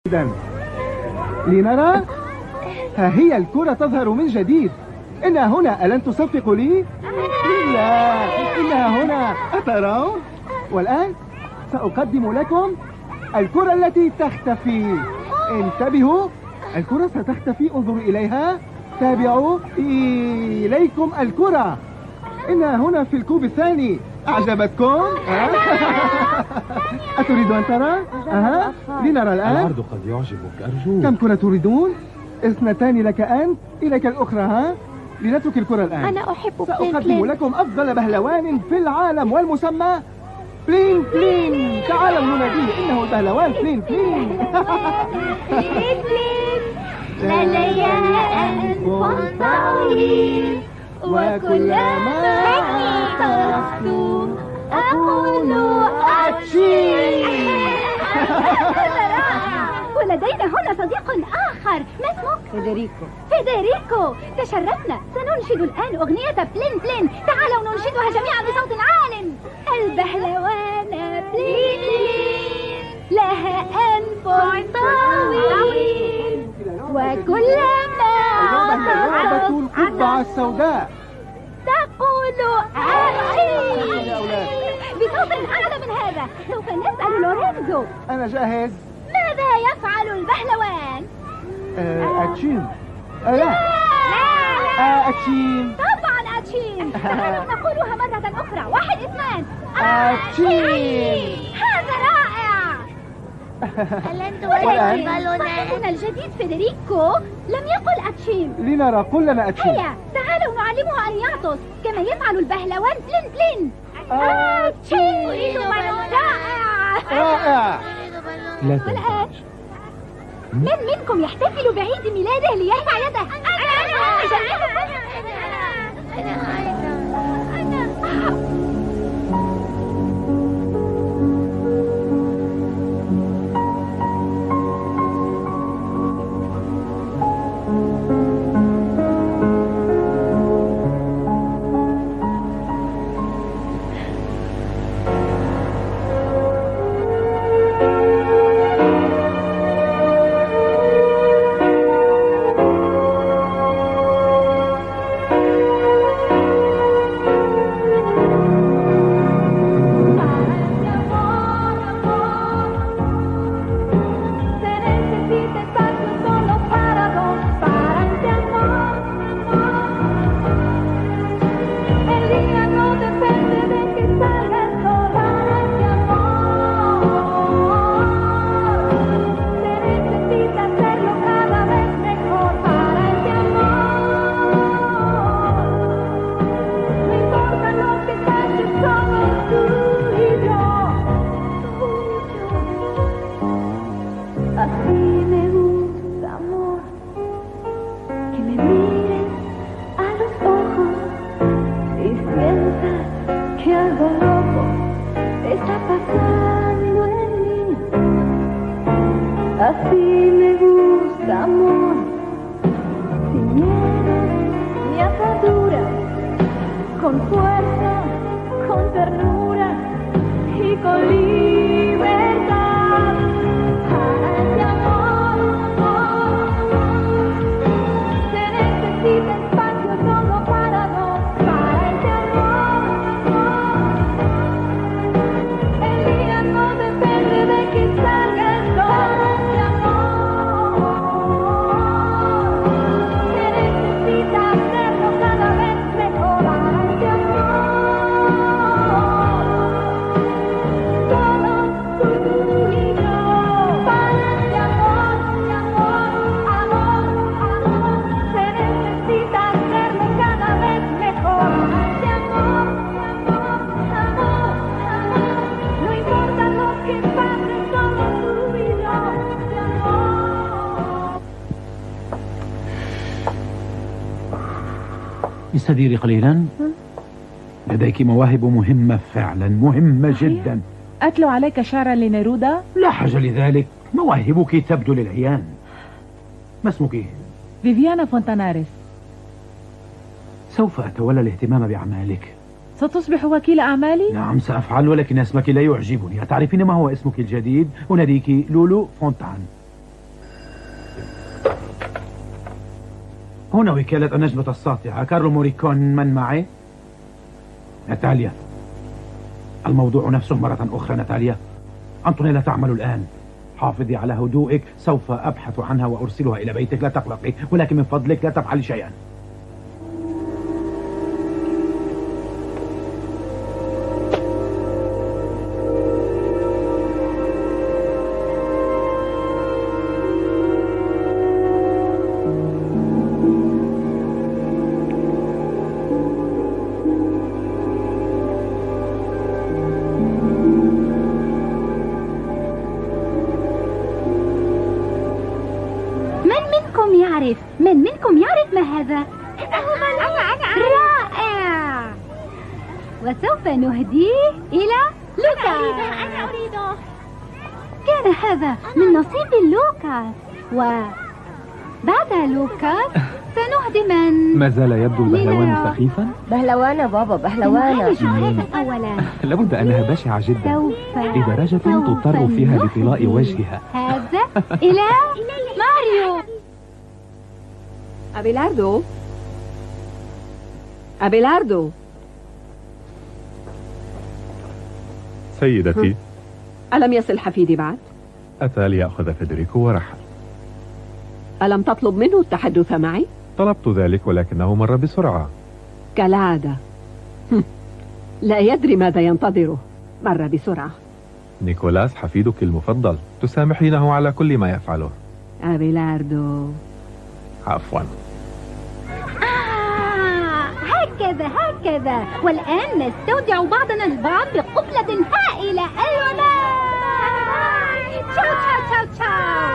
لنرى. ها هي الكرة تظهر من جديد. إنها هنا، ألن تصفق لي؟ لا، إنها هنا، أترون؟ والآن سأقدم لكم الكرة التي تختفي. انتبهوا، الكرة ستختفي، انظروا إليها، تابعوا إليكم الكرة. إنها هنا في الكوب الثاني. أعجبتكم؟ أتريد أن ترى؟ لنرى الآن. العرض قد يعجبك، أرجوك. كم كرة تريدون؟ 2 لك أنت، إليك الأخرى. ها؟ لنترك الكرة الآن. أنا أحب سأقدم لكم أفضل بهلوان في العالم، والمسمى بلين بلين. تعالوا نناديه، إنه البهلوان بلين بلين. بلين بلين لدي أنف طويل، وكلما طرقت أقول أتشي. ولدينا هنا صديق آخر، ما اسمك؟ فيدريكو. تشرفنا. سننشد الآن أغنية بلين بلين. تعالوا ننشدها جميعا بصوت عال. البهلوانة بلين بلين لها أنف طويل، وكلما لعبة القبعة السوداء تقول أتشي بصوت أعلى من هذا. سوف نسأل لورينزو. أنا جاهز. ماذا يفعل البهلوان؟ أتشين. لا، أتشين. طبعا أتشين. تعالوا نقولها مرة أخرى. 1 2 أتشين. هذا رائع. ألن تولد البالونات؟ الجديد فيدريكو لم يقل أتشين. لنرى، قل لنا أتشين. هيا تعالوا نعلمه أن يعطس كما يفعل البهلوان بلين بلين. أتشين. أريد بالون. رائع. والآن من منكم يحتفل بعيد ميلاده ليرفع يده؟ أنا استديري قليلا. لديك مواهب مهمة، فعلا مهمة جدا. أتلو عليك شعرا لنيرودا؟ لا حاجة لذلك، مواهبك تبدو للعيان. ما اسمك؟ فيفيانا فونتاناريس. سوف أتولى الاهتمام بأعمالك. ستصبح وكيل أعمالي؟ نعم سأفعل، ولكن اسمك لا يعجبني. أتعرفين ما هو اسمك الجديد؟ أناديك لولو فونتان. هنا وكالة النجمة الساطعة. كارلو موريكون من معي؟ ناتاليا، الموضوع نفسه مرة أخرى. ناتاليا، أنطونيلا تعمل الآن. حافظي على هدوئك، سوف أبحث عنها وأرسلها إلى بيتك، لا تقلقي، ولكن من فضلك لا تفعلي شيئا. من منكم يعرف ما هذا؟ أنا رائع. وسوف نهديه إلى لوكاس. أنا أريده. كان هذا من نصيب لوكاس، وبعد لوكاس سنهدي من؟ ما زال يبدو البهلوان سخيفا؟ بهلوانة بابا، بهلوانة. أولا لابد أنها بشعة جدا لدرجة تضطر فيها لطلاء وجهها. هذا إلى ماريو. أبيلاردو، أبيلاردو. سيدتي، ألم يصل حفيدي بعد؟ أتى ليأخذ فيدريكو ورحل. ألم تطلب منه التحدث معي؟ طلبت ذلك ولكنه مر بسرعة. كالعادة. لا يدري ماذا ينتظره. مر بسرعة. نيكولاس حفيدك المفضل، تسامحينه على كل ما يفعله. أبيلاردو. عفوا. هكذا. والآن نستودع بعضنا البعض بقبلة هائلة. تشاو.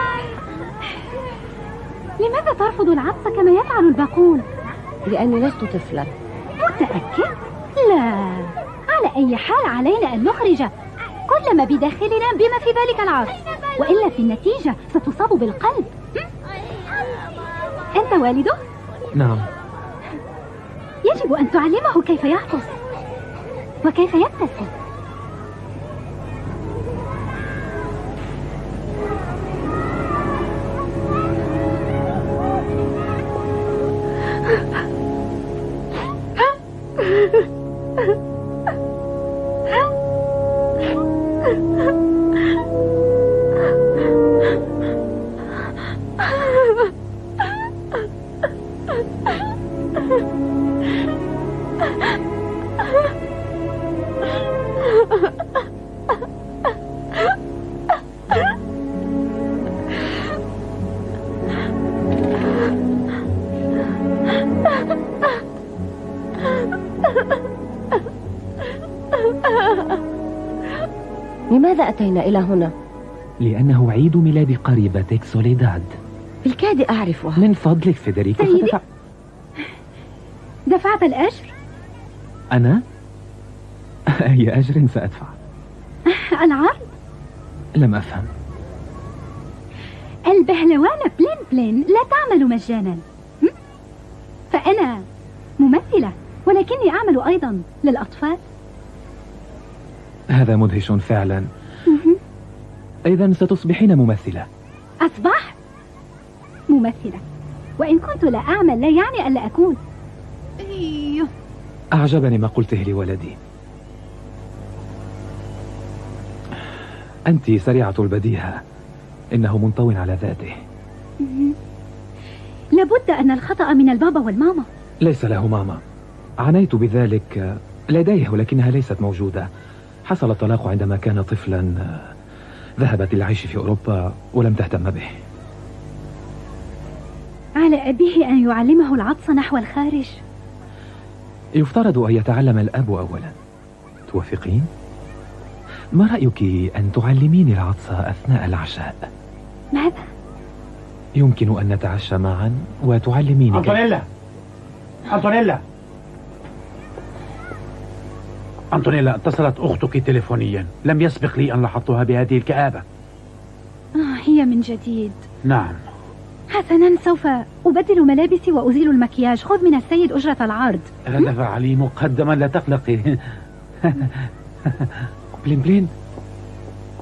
لماذا ترفض العطس كما يفعل الباقون؟ لأني لست طفلا. متأكد؟ لا. على أي حال علينا أن نخرج كل ما بداخلنا بما في ذلك العطس، وإلا في النتيجة ستصاب بالقلب. أنت والده؟ نعم. يجب أن تعلمه كيف يعطس وكيف يبتسم. لماذا أتينا إلى هنا؟ لأنه عيد ميلاد قريبتك سوليداد. بالكاد أعرفها. من فضلك فيدريكو. سيدي، دفعت الأجر؟ أنا؟ أي أجر سأدفع؟ العرض؟ لم أفهم. البهلوان بلين لا تعمل مجانا. فأنا ممثلة، ولكني أعمل أيضا للأطفال. هذا مدهش فعلا. إذن ستصبحين ممثلة. أصبحت ممثلة، وإن كنت لا أعمل لا يعني ألا أكون. أعجبني ما قلته لولدي. أنت سريعة البديهة، إنه منطو على ذاته. لابد أن الخطأ من البابا والماما. ليس له ماما، عنيت بذلك لديه ولكنها ليست موجودة. حصل الطلاق عندما كان طفلا، ذهبت للعيش في أوروبا ولم تهتم به. على أبيه أن يعلمه العطس نحو الخارج. يفترض أن يتعلم الأب أولا. توافقين؟ ما رأيك أن تعلميني العطس أثناء العشاء؟ ماذا؟ يمكن أن نتعشى معا وتعلميني. أنطونيلا، اتصلت أختك تليفونيا. لم يسبق لي أن لاحظتها بهذه الكآبة. هي من جديد. نعم. حسنا، سوف أبدل ملابسي وأزيل المكياج. خذ من السيد أجرة العرض. هذا فعلي مقدما، لا تقلقي. بلين،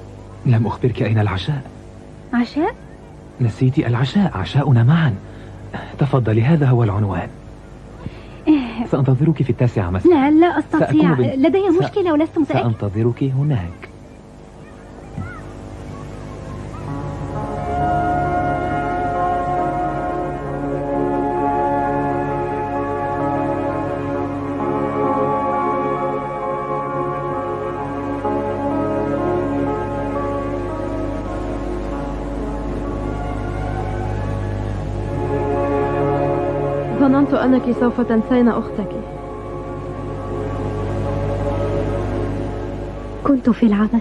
لم أخبرك أين العشاء. عشاء؟ نسيتي العشاء، عشاؤنا معا. تفضلي، هذا هو العنوان. سأنتظرك في 9 مساء. لا أستطيع، لدي مشكلة ولست متأكد. سأنتظرك هناك. ظننت أنك سوف تنسين أختك. كنت في العمل،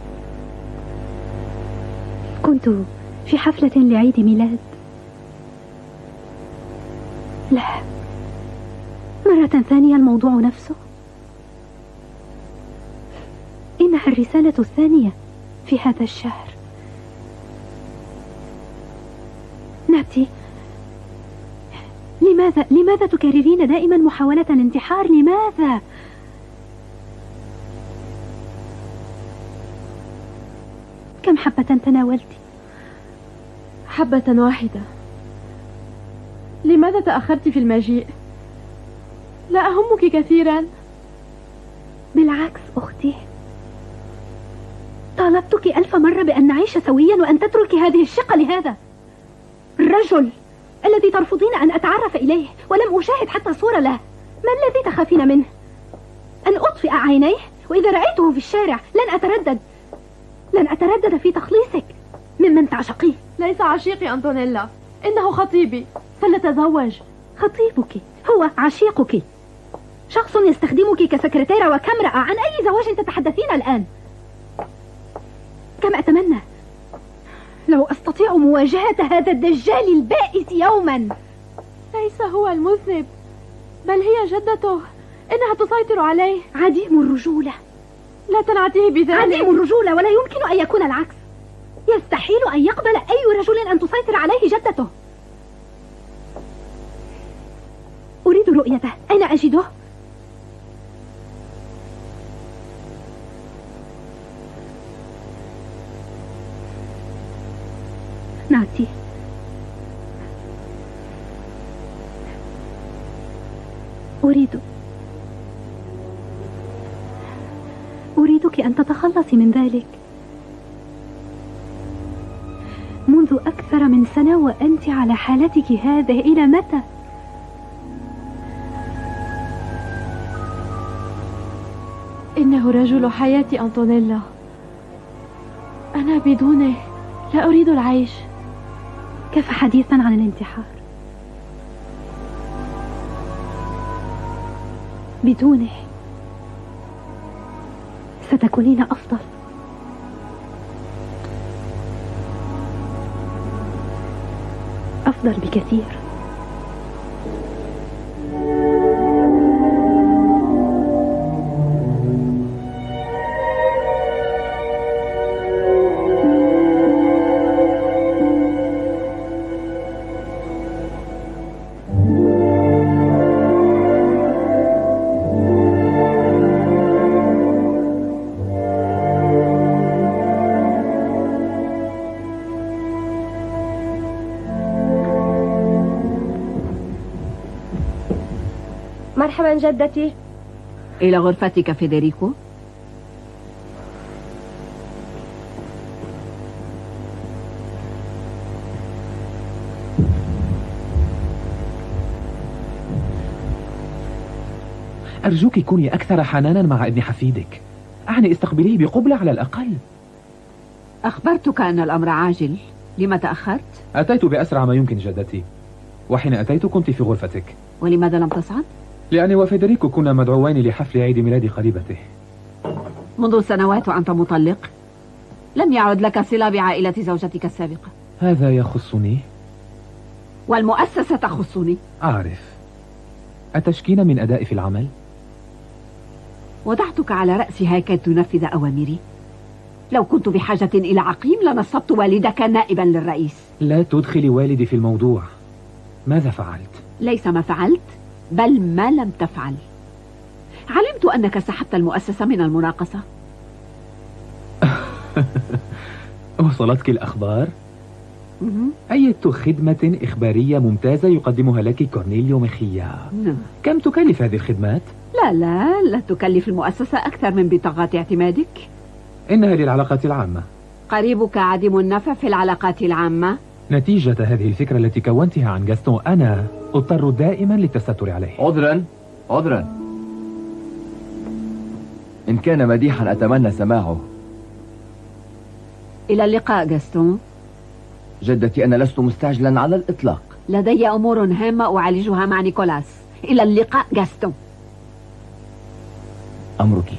كنت في حفلة لعيد ميلاد. لا، مرة ثانية الموضوع نفسه. إنها الرسالة الثانية في هذا الشهر. نبتي، لماذا تكررين دائما محاولة الانتحار؟ لماذا؟ كم حبة تناولت؟ حبة واحدة. لماذا تأخرت في المجيء؟ لا أهمك كثيرا. بالعكس أختي، طالبتك 1000 مرة بأن نعيش سويا وأن تتركي هذه الشقة لهذا الرجل الذي ترفضين أن أتعرف إليه، ولم أشاهد حتى صورة له. ما الذي تخافين منه؟ أن أطفئ عينيه؟ وإذا رأيته في الشارع لن أتردد في تخليصك ممن تعشقيه. ليس عشيقي أنطونيلا، إنه خطيبي. فلنتزوج. خطيبك هو عشيقك، شخص يستخدمك كسكرتيرة وكامرأة. عن أي زواج تتحدثين الآن؟ كم أتمنى لو أستطيع مواجهة هذا الدجال البائس يوما. ليس هو المذنب، بل هي جدته. إنها تسيطر عليه. عديم الرجولة. لا تنعتيه بذلك. عديم الرجولة، ولا يمكن أن يكون العكس. يستحيل أن يقبل أي رجل أن تسيطر عليه جدته. أريد رؤيته. أين أجده؟ ناتي، أريدك أن تتخلصي من ذلك. منذ أكثر من سنة وأنت على حالتك هذه، إلى متى؟ إنه رجل حياتي أنطونيلا. أنا بدونه لا أريد العيش. كفى حديثا عن الانتحار. بدونه ستكونين أفضل. أفضل بكثير. مرحبا جدتي. إلى غرفتك فيدريكو. أرجوك كوني أكثر حنانا مع ابن حفيدك. أعني استقبليه بقبلة على الأقل. أخبرتك أن الأمر عاجل. لما تأخرت؟ أتيت بأسرع ما يمكن جدتي، وحين أتيت كنت في غرفتك. ولماذا لم تصعد؟ لأني وفيدريكو كنا مدعوين لحفل عيد ميلاد قريبته. منذ سنوات وأنت مطلق، لم يعد لك صلة بعائلة زوجتك السابقة. هذا يخصني؟ والمؤسسة تخصني. أعرف. أتشكين من أدائي في العمل؟ وضعتك على رأسها كي تنفذ أوامري. لو كنت بحاجة إلى عقيم لنصبت والدك نائبا للرئيس. لا تدخلي والدي في الموضوع. ماذا فعلت؟ ليس ما فعلت، بل ما لم تفعل. علمت أنك سحبت المؤسسة من المناقصة. وصلتك الأخبار؟ أية خدمة إخبارية ممتازة يقدمها لك كورنيليو مخيا. كم تكلف هذه الخدمات؟ لا تكلف المؤسسة أكثر من بطاقات اعتمادك. إنها للعلاقات العامة. قريبك عديم النفع في العلاقات العامة. نتيجة هذه الفكرة التي كونتها عن غاستون أنا أضطر دائما للتستر عليه. عذرا إن كان مديحا أتمنى سماعه. إلى اللقاء غاستون. جدتي أنا لست مستعجلا على الإطلاق. لدي أمور هامة أعالجها مع نيكولاس. إلى اللقاء غاستون. أمرك.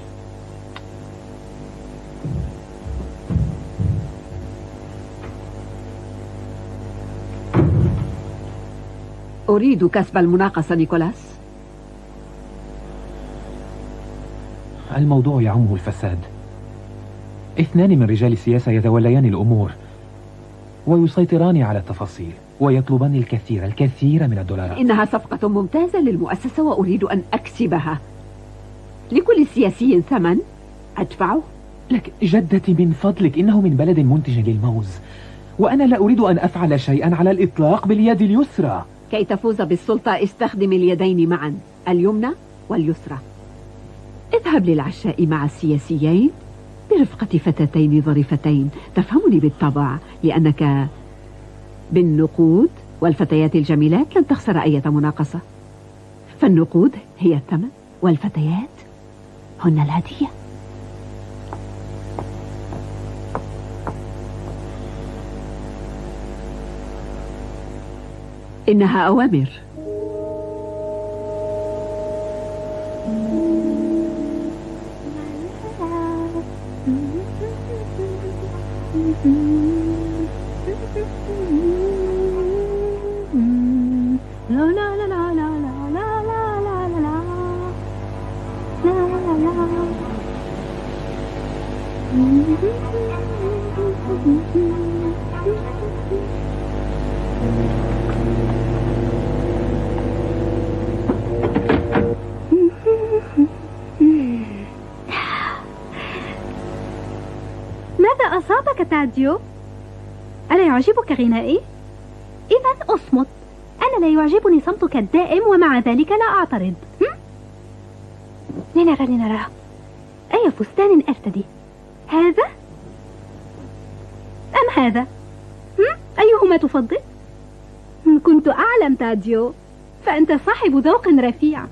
أريد كسب المناقصة نيكولاس. الموضوع يعمه الفساد. 2 من رجال السياسة يتوليان الأمور ويسيطران على التفاصيل ويطلبان الكثير من الدولارات. إنها صفقة ممتازة للمؤسسة وأريد أن أكسبها. لكل سياسي ثمن أدفعه. لك جدتي من فضلك، إنه من بلد منتج للموز وأنا لا أريد أن أفعل شيئا على الإطلاق باليد اليسرى. كي تفوز بالسلطة استخدم اليدين معا، اليمنى واليسرى. اذهب للعشاء مع السياسيين برفقة فتاتين ظريفتين. تفهمني بالطبع، لأنك بالنقود والفتيات الجميلات لن تخسر أي مناقصة. فالنقود هي الثمن والفتيات هن الهدية. إنها أوامر. ماذا أصابك تاديو؟ ألا يعجبك غنائي؟ إذا أصمت. أنا لا يعجبني صمتك الدائم ومع ذلك لا أعترض. لنرى أي فستان أرتدي؟ هذا أم هذا؟ أيهما تفضل؟ كنت أعلم تاديو، فأنت صاحب ذوق رفيع.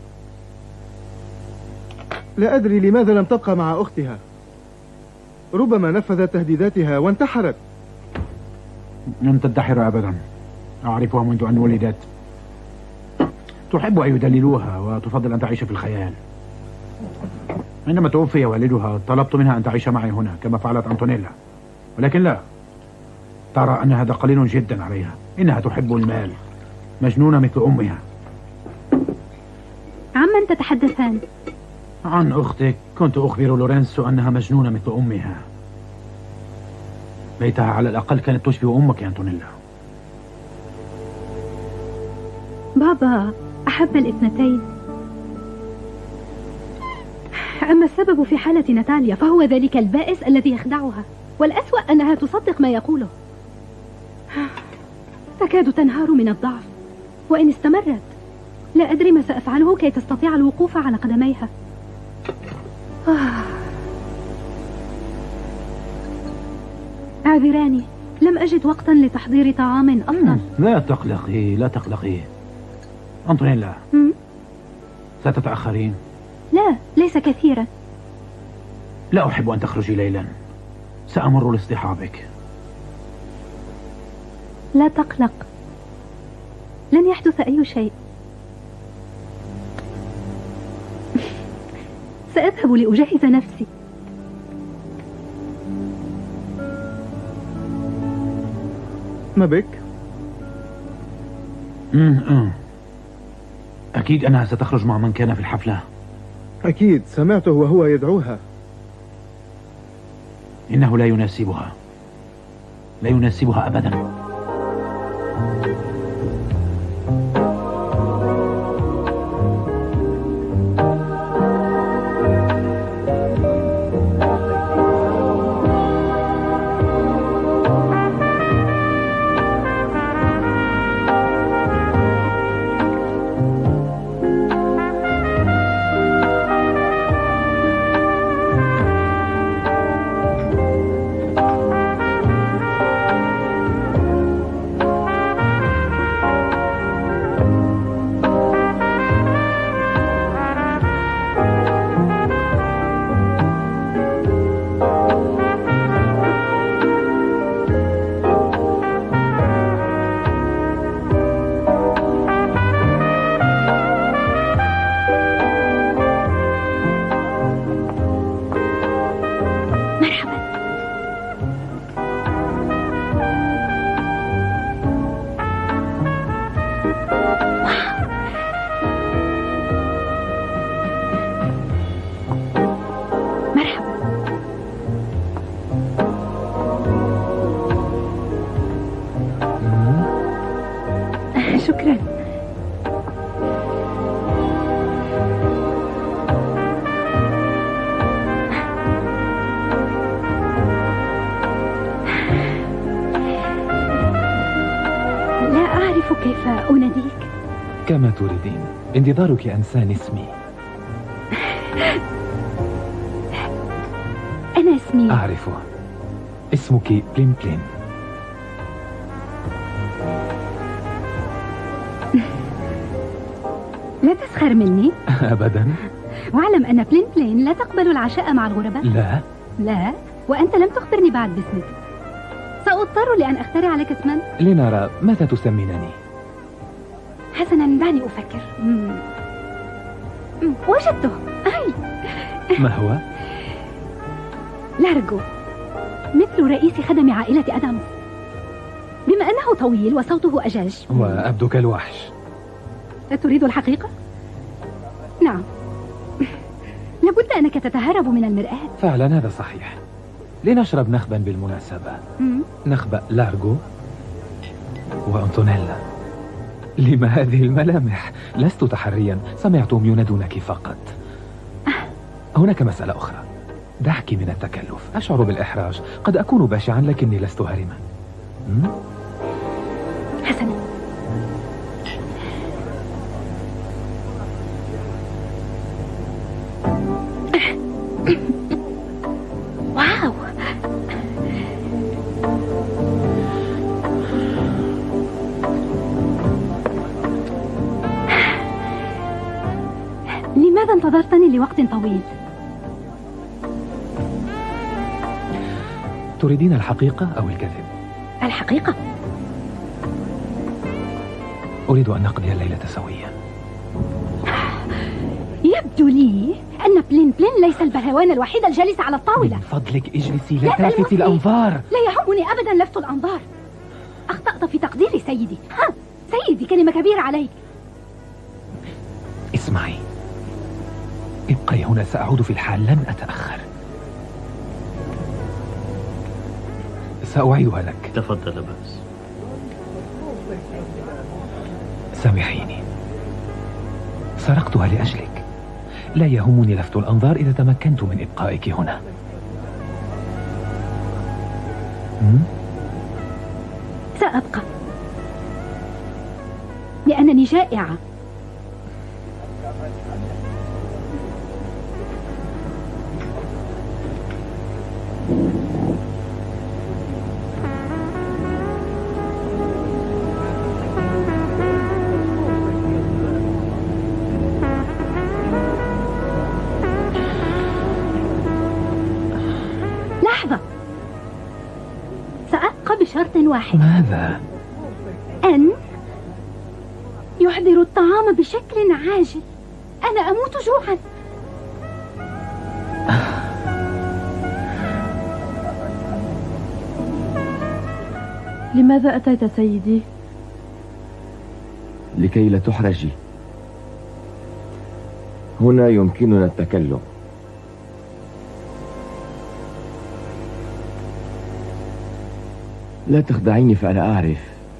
لا أدري لماذا لم تبقى مع أختها. ربما نفذت تهديداتها وانتحرت. لم تنتحر أبدا، أعرفها منذ أن ولدت. تحب أن يدللوها وتفضل أن تعيش في الخيال. عندما توفي والدها طلبت منها أن تعيش معي هنا كما فعلت أنطونيلا، ولكن لا، ترى أن هذا قليل جدا عليها. إنها تحب المال، مجنونة مثل أمها. عمن تتحدثان؟ عن أختك. كنت أخبر لورينسو أنها مجنونة مثل أمها. ليتها على الأقل كانت تشبه أمك يا أنطونيلا. بابا أحب الاثنتين، أما السبب في حالة ناتاليا فهو ذلك البائس الذي يخدعها، والأسوأ أنها تصدق ما يقوله. تكاد تنهار من الضعف، وإن استمرت لا أدري ما سأفعله كي تستطيع الوقوف على قدميها. اعذراني، لم أجد وقتا لتحضير طعام أصلا. لا تقلقي أنطونيلا. ستتأخرين؟ لا، ليس كثيرا. لا أحب أن تخرجي ليلا، سأمر لاصطحابك. لا تقلق، لن يحدث أي شيء. سأذهب لأجهز نفسي. ما بك؟ أكيد أنها ستخرج مع من كان في الحفلة. أكيد، سمعته وهو يدعوها. إنه لا يناسبها أبدا. شكرا. لا أعرف كيف أناديك. كما تريدين. انتظارك أنسان اسمي. أنا اسمي أعرفه. اسمك بلين بلين. لا تسخر مني. أبدا. واعلم أن بلين بلين لا تقبل العشاء مع الغرباء. لا. لا، وأنت لم تخبرني بعد باسمك. سأضطر لأن أخترع عليك اسما. لنرى ماذا تسمينني. حسنا، دعني أفكر. وجدته. أي. ما هو؟ لارغو، مثل رئيس خدم عائلة أدمز، بما أنه طويل وصوته أجاج. وأبدو كالوحش. أتريد الحقيقة؟ نعم. لابد أنك تتهرب من المرآة. فعلا هذا صحيح. لنشرب نخبا بالمناسبة. نخبة لارغو وأنطونيلا. لما هذه الملامح؟ لست تحريا، سمعتهم ينادونك فقط. هناك مسألة أخرى. دعك من التكلف. أشعر بالإحراج، قد أكون بشعا لكني لست هارما. حسنا. واو. لماذا انتظرتني لوقت طويل؟ تريدين الحقيقة أو الكذب؟ الحقيقة. أريد أن نقضي الليلة سويا. يبدو لي أن بلين بلين ليس البهوان الوحيد الجالس على الطاولة. من فضلك اجلسي، لا تلفتي الأنظار. لا يهمني أبدا لفت الأنظار. أخطأت في تقديري سيدي. سيدي، كلمة كبيرة عليك. اسمعي، ابقي هنا، سأعود في الحال، لن أتأخر. سأعيدها لك. تفضل بس. سامحيني، سرقتها لأجلك. لا يهمني لفت الأنظار إذا تمكنت من إبقائك هنا. سأبقى لأنني جائعة. بشرط واحد. ماذا؟ أن يحضر الطعام بشكل عاجل. أنا أموت جوعا. لماذا أتيت سيدي؟ لكي لا تحرجي. هنا يمكننا التكلم. لا تخدعيني، فأنا أعرف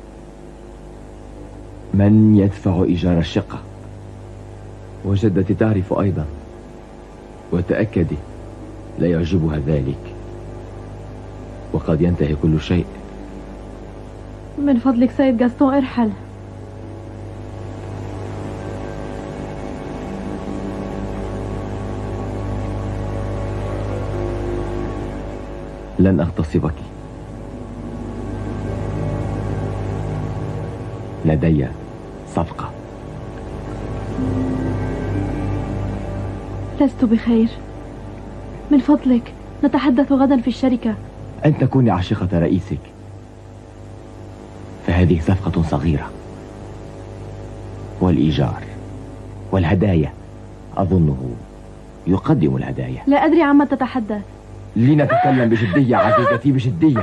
من يدفع إيجار الشقة، وجدتي تعرف أيضا، وتأكدي لا يعجبها ذلك، وقد ينتهي كل شيء. من فضلك سيد غاستون ارحل. لن أغتصبك. لدي صفقة. لست بخير، من فضلك نتحدث غدا في الشركة. أن تكوني عاشقة رئيسك، فهذه صفقة صغيرة، والإيجار والهدايا أظنه يقدم الهدايا. لا أدري عما تتحدث. لنتكلم بجدية عزيزتي، بجدية.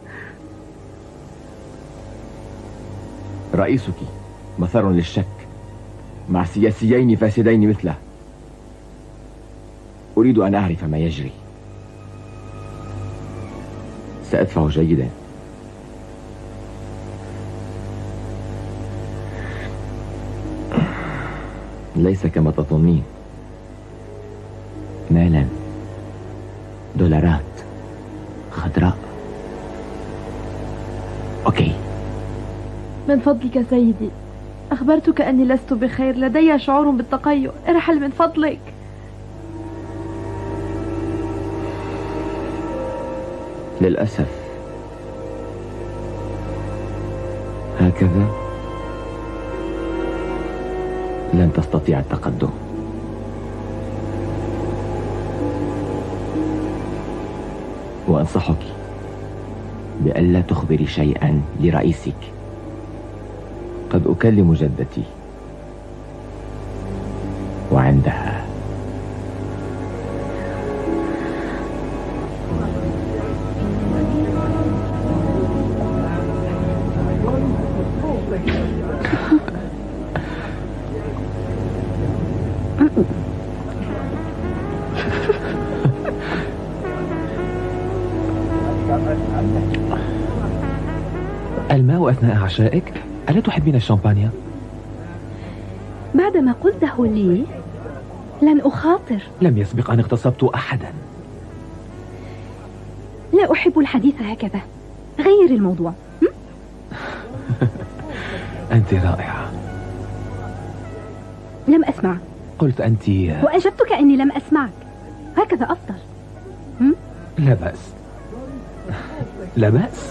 رئيسك مثار للشك مع سياسيين فاسدين مثله. أريد أن أعرف ما يجري. سأدفع جيدا. ليس كما تظنين. مالا، دولارات، خضراء. أوكي. من فضلك سيدي، أخبرتك أني لست بخير، لدي شعور بالتقيؤ، ارحل من فضلك. للأسف هكذا لن تستطيع التقدم. وأنصحك بألا تخبري شيئا لرئيسك. قد أكلم جدتي وعندها الماء أثناء عشائك؟ ألا تحبين الشامبانيا؟ بعدما قلته لي لن أخاطر. لم يسبق أن اغتصبت أحدا. لا أحب الحديث هكذا. غير الموضوع. أنت رائعة. لم أسمع. قلت أنت. وأجبتك أني لم أسمعك. هكذا أفضل. لا بأس. لا بأس.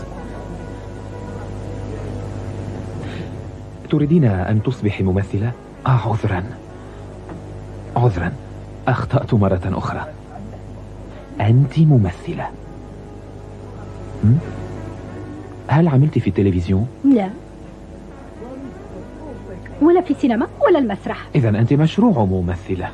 تريدين أن تصبحي ممثلة؟ عذرا عذرا، أخطأت مرة أخرى. أنت ممثلة. هل عملت في التلفزيون؟ لا، ولا في السينما ولا المسرح. إذن أنت مشروع ممثلة.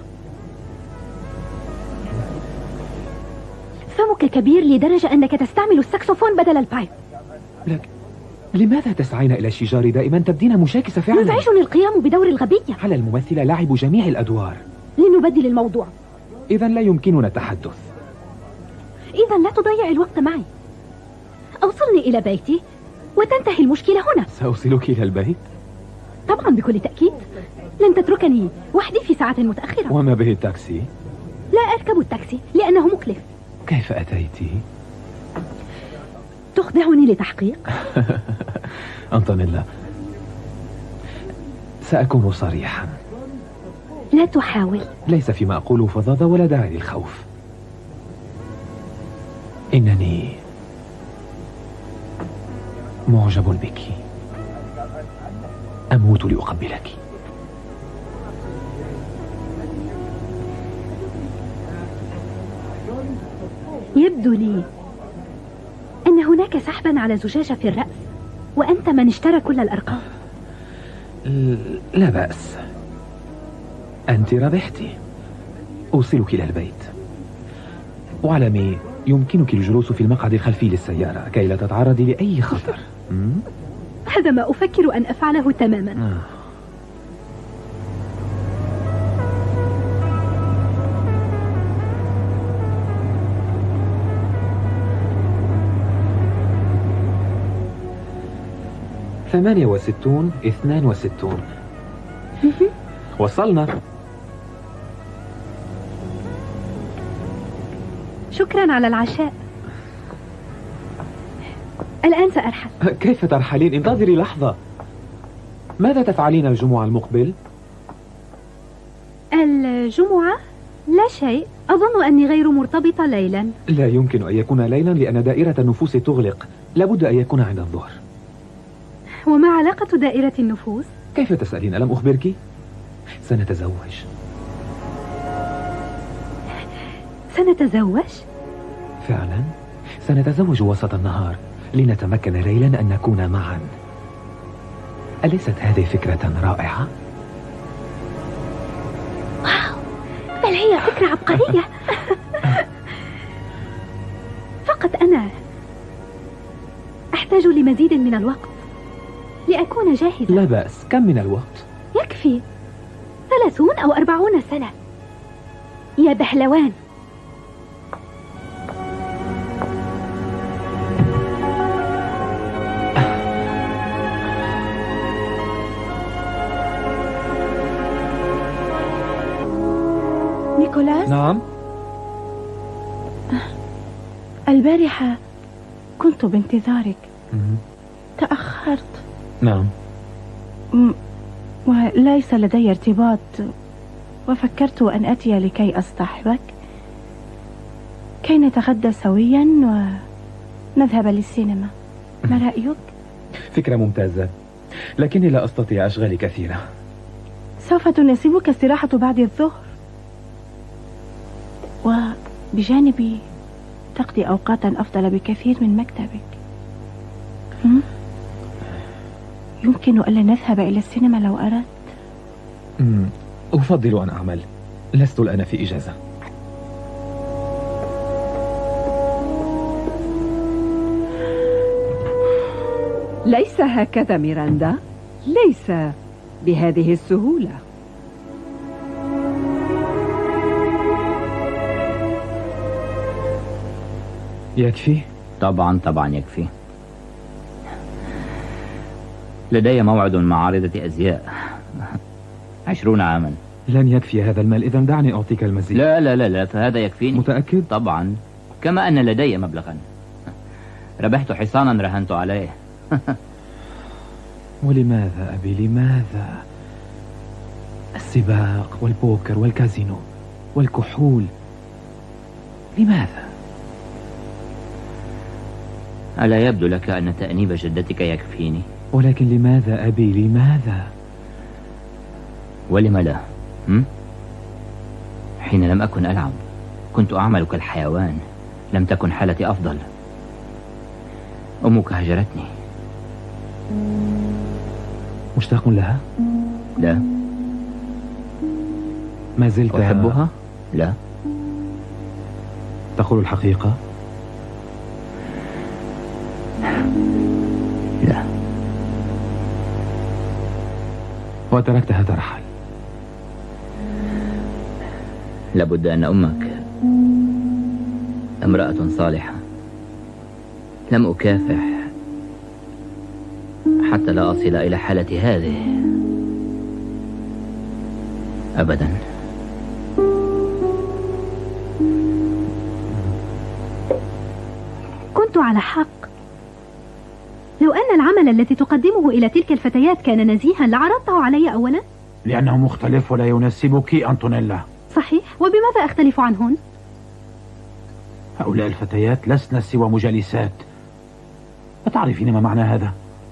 فمك كبير لدرجة أنك تستعمل الساكسوفون بدل البايب. لكن لماذا تسعين إلى الشجار دائما؟ تبدين مشاكسة فعلا. يزعجني القيام بدور الغبية. على الممثلة لعب جميع الأدوار. لنبدل الموضوع. إذن لا يمكننا التحدث. إذن لا تضيع الوقت معي. أوصلني إلى بيتي وتنتهي المشكلة هنا. سأوصلك إلى البيت؟ طبعا بكل تأكيد. لن تتركني وحدي في ساعة متأخرة. وما به التاكسي؟ لا أركب التاكسي لأنه مكلف. كيف أتيت؟ تخدعني لتحقيق؟ أنطونيلا، سأكون صريحا. لا تحاول. ليس فيما أقوله فظاظة ولا داعي للخوف. إنني معجب بك. أموت لأقبلك. يبدو لي أن هناك سحبا على زجاجة في الرأس، وأنت من اشترى كل الأرقام. لا بأس، أنت ربحت. أوصلك إلى البيت. واعلمي يمكنك الجلوس في المقعد الخلفي للسيارة كي لا تتعرضي لأي خطر. هذا ما أفكر أن أفعله تماما. ثمانية 62. وصلنا. شكرا على العشاء. الآن سأرحل. كيف ترحلين؟ انتظري لحظة. ماذا تفعلين الجمعة المقبل؟ الجمعة؟ لا شيء. أظن أني غير مرتبطة ليلا. لا يمكن أن يكون ليلا لأن دائرة النفوس تغلق. لابد أن يكون عند الظهر. وما علاقة دائرة النفوس؟ كيف تسألين؟ ألم أخبرك؟ سنتزوج. سنتزوج؟ فعلا سنتزوج وسط النهار لنتمكن ليلا أن نكون معا. أليست هذه فكرة رائعة؟ واو، بل هي فكرة عبقرية. فقط أنا أحتاج لمزيد من الوقت لأكون جاهزة. لا بأس. كم من الوقت؟ يكفي 30 أو 40 سنة يا بهلوان. نيكولاس؟ نعم. البارحة كنت بانتظارك. تأخرت. نعم. وليس لدي ارتباط، وفكرت أن أتي لكي أصطحبك كي نتغدى سويا ونذهب للسينما. ما رأيك؟ فكرة ممتازة، لكني لا أستطيع أشغال كثيرة. سوف تناسبك استراحة بعد الظهر، وبجانبي تقضي أوقاتا أفضل بكثير من مكتبك. يمكن ألا نذهب إلى السينما لو أردت. أفضل أن أعمل، لست الآن في إجازة. ليس هكذا ميراندا، ليس بهذه السهولة. يكفي؟ طبعا يكفي. لدي موعد مع عارضة أزياء 20 عاما. لن يكفي هذا المال، إذا دعني أعطيك المزيد. لا فهذا يكفيني. متأكد؟ طبعا، كما أن لدي مبلغا. ربحت حصانا رهنت عليه. ولماذا أبي، لماذا؟ السباق والبوكر والكازينو والكحول، لماذا؟ ألا يبدو لك أن تأنيب جدتك يكفيني؟ ولكن لماذا أبي، لماذا؟ ولم لا؟ حين لم أكن ألعب كنت أعمل كالحيوان، لم تكن حالتي أفضل. أمك هجرتني. مشتاق لها؟ لا. ما زلت أحبها؟ لا. تقول الحقيقة؟ لا. وتركتها ترحل؟ لابد أن أمك امرأة صالحة. لم أكافح حتى لا أصل إلى حالتي هذه أبدا. كنت على حق. لو أن العمل الذي تقدمه إلى تلك الفتيات كان نزيها لعرضته علي أولا. لأنه مختلف ولا يناسبك أنطونيلا. صحيح، وبماذا أختلف عنهن؟ هؤلاء الفتيات لسن سوى مجالسات. أتعرفين ما معنى هذا؟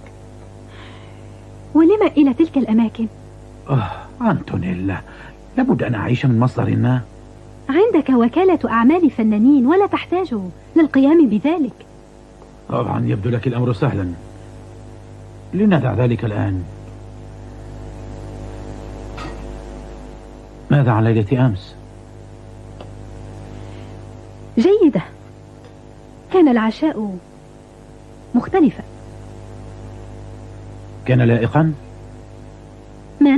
ولما إلى تلك الأماكن؟ أنطونيلا، لابد أن أعيش من مصدر ما. عندك وكالة أعمال فنانين ولا تحتاج للقيام بذلك. طبعا يبدو لك الأمر سهلا، لندع ذلك الآن. ماذا عن ليلة أمس؟ جيدة، كان العشاء مختلفا. كان لائقا؟ من؟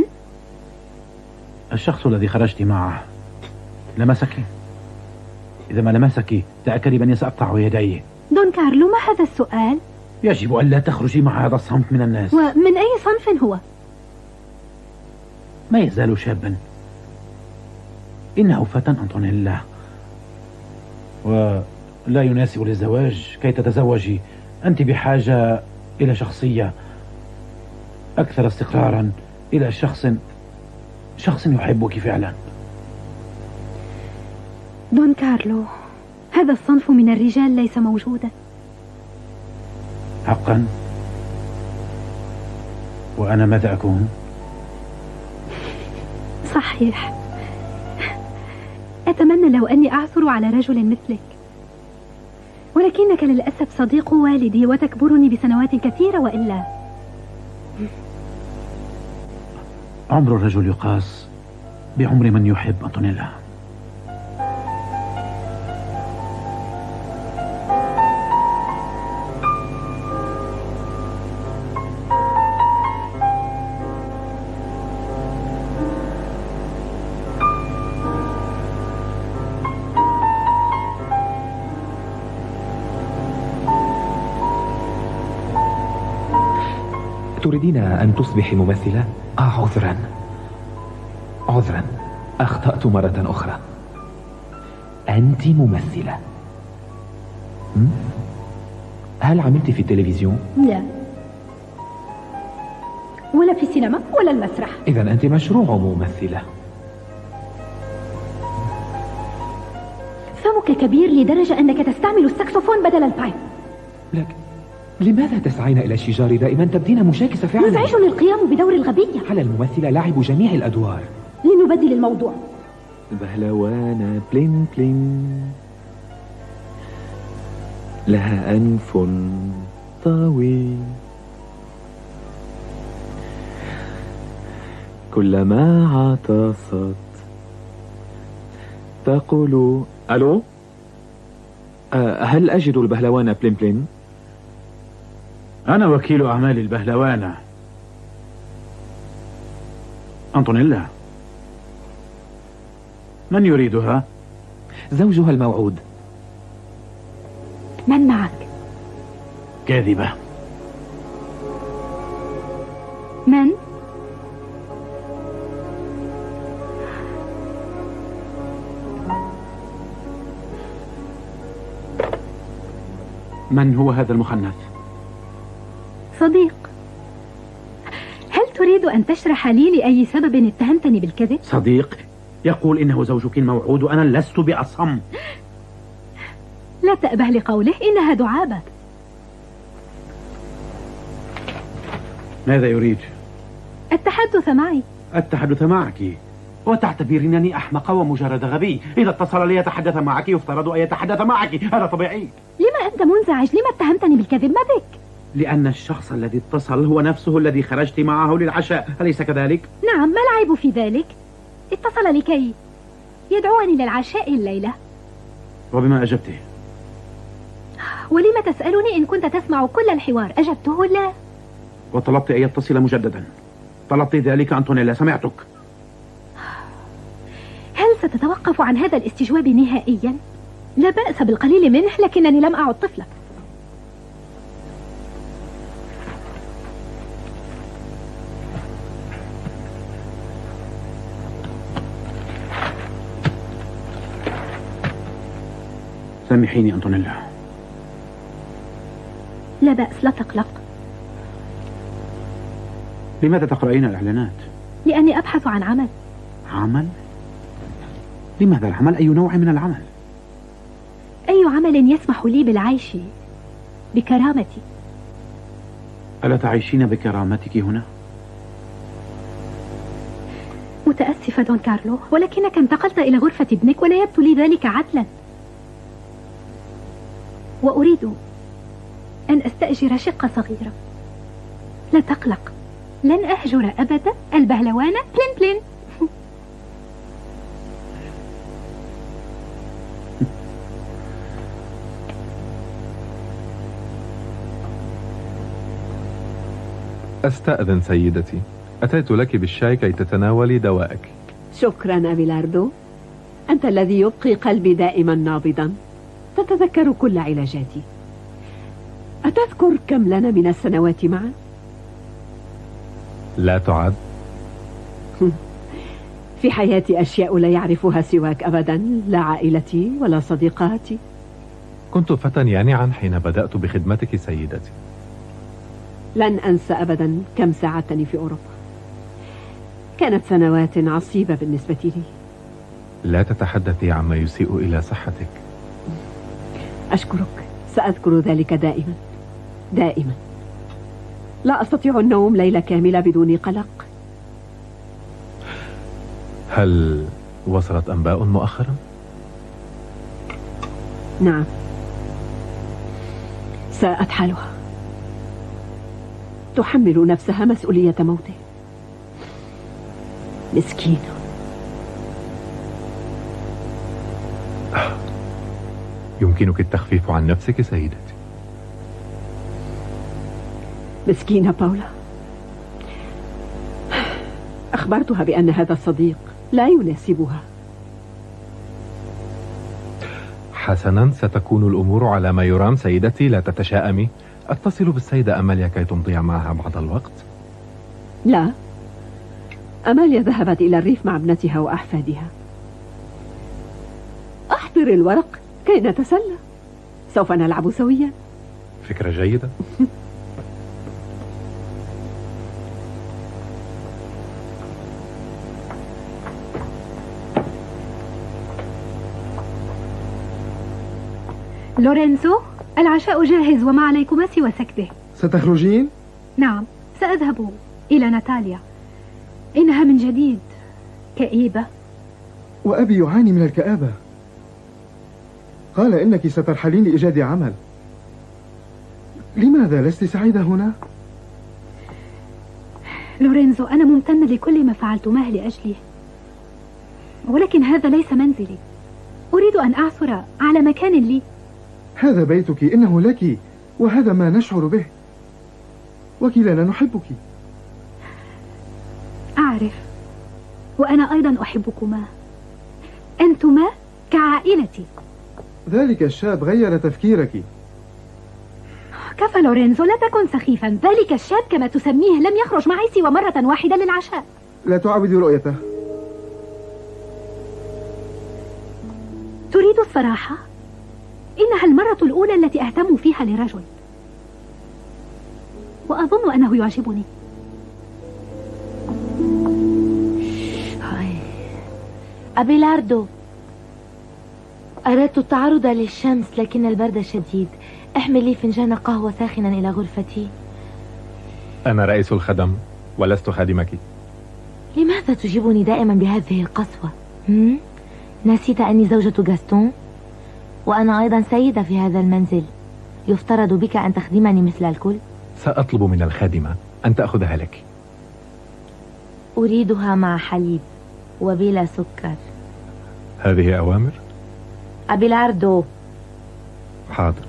الشخص الذي خرجت معه لمسك؟ إذا ما لمسك تأكدي بأني سأقطع يديه. دون كارلو، ما هذا السؤال؟ يجب أن لا تخرجي مع هذا الصنف من الناس. ومن أي صنف هو؟ ما يزال شابا، إنه فتى أنطونيلا، ولا يناسب للزواج. كي تتزوجي أنت بحاجة إلى شخصية أكثر استقرارا، إلى شخص يحبك فعلا. دون كارلو، هذا الصنف من الرجال ليس موجودا. حقا؟ وأنا ماذا أكون؟ صحيح، أتمنى لو أني أعثر على رجل مثلك، ولكنك للأسف صديق والدي وتكبرني بسنوات كثيرة، وإلا عمر الرجل يقاس بعمر من يحب أنطونيلا. تريدين أن تصبحي ممثلة؟ عذرا، أخطأت مرة أخرى. أنت ممثلة. هل عملت في التلفزيون؟ لا، ولا في السينما ولا المسرح. إذا أنت مشروع ممثلة. فمك كبير لدرجة أنك تستعمل الساكسوفون بدل البايب. لكن لماذا تسعين إلى الشجار دائما؟ تبدين مشاكسة فعلا. يزعجني القيام بدور الغبية. على الممثلة لعب جميع الأدوار. لنبدل الموضوع. البهلوانة بلين بلين لها أنف طويل، كلما عطست تقول ألو. هل أجد البهلوانة بلين بلين؟ أنا وكيل أعمال البهلوانة أنطونيلا. من يريدها؟ زوجها الموعود. من معك؟ كاذبة. من؟ من هو هذا المخنث؟ صديق. هل تريد أن تشرح لي لأي سبب اتهمتني بالكذب؟ صديق يقول إنه زوجك الموعود وأنا لست بأصم. لا تأبه لقوله، إنها دعابة. ماذا يريد؟ التحدث معي. التحدث معك؟ وتعتبرينني أحمق ومجرد غبي. إذا اتصل ليتحدث معك يفترض أن يتحدث معك، هذا طبيعي. لما أنت منزعج؟ لما اتهمتني بالكذب؟ ما بك؟ لأن الشخص الذي اتصل هو نفسه الذي خرجت معه للعشاء، أليس كذلك؟ نعم، ما العيب في ذلك؟ اتصل لكي يدعوني للعشاء الليلة. وبما أجبته؟ ولم تسألني إن كنت تسمع كل الحوار؟ أجبته لا. وطلبت أن يتصل مجددا. طلبت ذلك أنطونيلا، سمعتك. هل ستتوقف عن هذا الاستجواب نهائيا؟ لا بأس بالقليل منه، لكنني لم أعد طفلك. سامحيني أنطونيلا. لا بأس، لا تقلق. لماذا تقرأين الإعلانات؟ لأني أبحث عن عمل. عمل؟ لماذا العمل؟ أي نوع من العمل؟ أي عمل يسمح لي بالعيش بكرامتي. ألا تعيشين بكرامتك هنا؟ متأسفة دون كارلو، ولكنك انتقلت إلى غرفة ابنك ولا يبدو لي ذلك عدلا. وأريد أن أستأجر شقة صغيرة. لا تقلق، لن أهجر أبدا البهلوانة بلين بلين. أستأذن سيدتي، أتيت لك بالشاي كي تتناولي دوائك. شكرا أبيلاردو، أنت الذي يبقي قلبي دائما نابضا. تتذكر كل علاجاتي. أتذكر كم لنا من السنوات معا؟ لا تعد. في حياتي أشياء لا يعرفها سواك أبدا، لا عائلتي ولا صديقاتي. كنت فتى يانعا حين بدأت بخدمتك سيدتي. لن أنسى أبدا كم ساعدتني في أوروبا. كانت سنوات عصيبة بالنسبة لي. لا تتحدثي عما يسيء إلى صحتك. أشكرك، سأذكر ذلك دائما دائما. لا أستطيع النوم ليلة كاملة بدون قلق. هل وصلت أنباء مؤخرا؟ نعم، ساءت حالها. تحمل نفسها مسؤولية موته. مسكينة. يمكنك التخفيف عن نفسك سيدتي. مسكينة باولا. أخبرتها بأن هذا الصديق لا يناسبها. حسنا، ستكون الأمور على ما يرام سيدتي، لا تتشائمي. أتصل بالسيدة أماليا كي تمضي معها بعض الوقت. لا، أماليا ذهبت إلى الريف مع ابنتها وأحفادها. أحضر الورق كي نتسلى. سوف نلعب سويا. فكرة جيدة. لورينزو، العشاء جاهز وما عليكما سوى سكته. ستخرجين؟ نعم، سأذهب إلى ناتاليا. إنها من جديد كئيبة. وأبي يعاني من الكآبة. قال إنك سترحلين لإيجاد عمل. لماذا لست سعيدة هنا؟ لورينزو، أنا ممتنة لكل ما فعلتماه لأجلي، ولكن هذا ليس منزلي. أريد أن أعثر على مكان لي. هذا بيتك، إنه لك، وهذا ما نشعر به، وكلنا نحبك. أعرف، وأنا أيضا أحبكما. أنتما كعائلتي. ذلك الشاب غير تفكيرك. كفى لورينزو، لا تكن سخيفا. ذلك الشاب كما تسميه لم يخرج معي سوى مرة واحدة للعشاء. لا تعبد رؤيته. تريد الصراحة؟ إنها المرة الأولى التي أهتم فيها لرجل، وأظن أنه يعجبني. أبيلاردو، أردت التعرض للشمس لكن البرد شديد. احمل لي فنجان قهوة ساخنا إلى غرفتي. أنا رئيس الخدم ولست خادمك. لماذا تجيبني دائما بهذه القسوة؟ نسيت أني زوجة غاستون، وأنا أيضا سيدة في هذا المنزل. يفترض بك أن تخدمني مثل الكل. سأطلب من الخادمة أن تأخذها لك. أريدها مع حليب وبلا سكر. هذه أوامر؟ أبيلاردو. حاضر.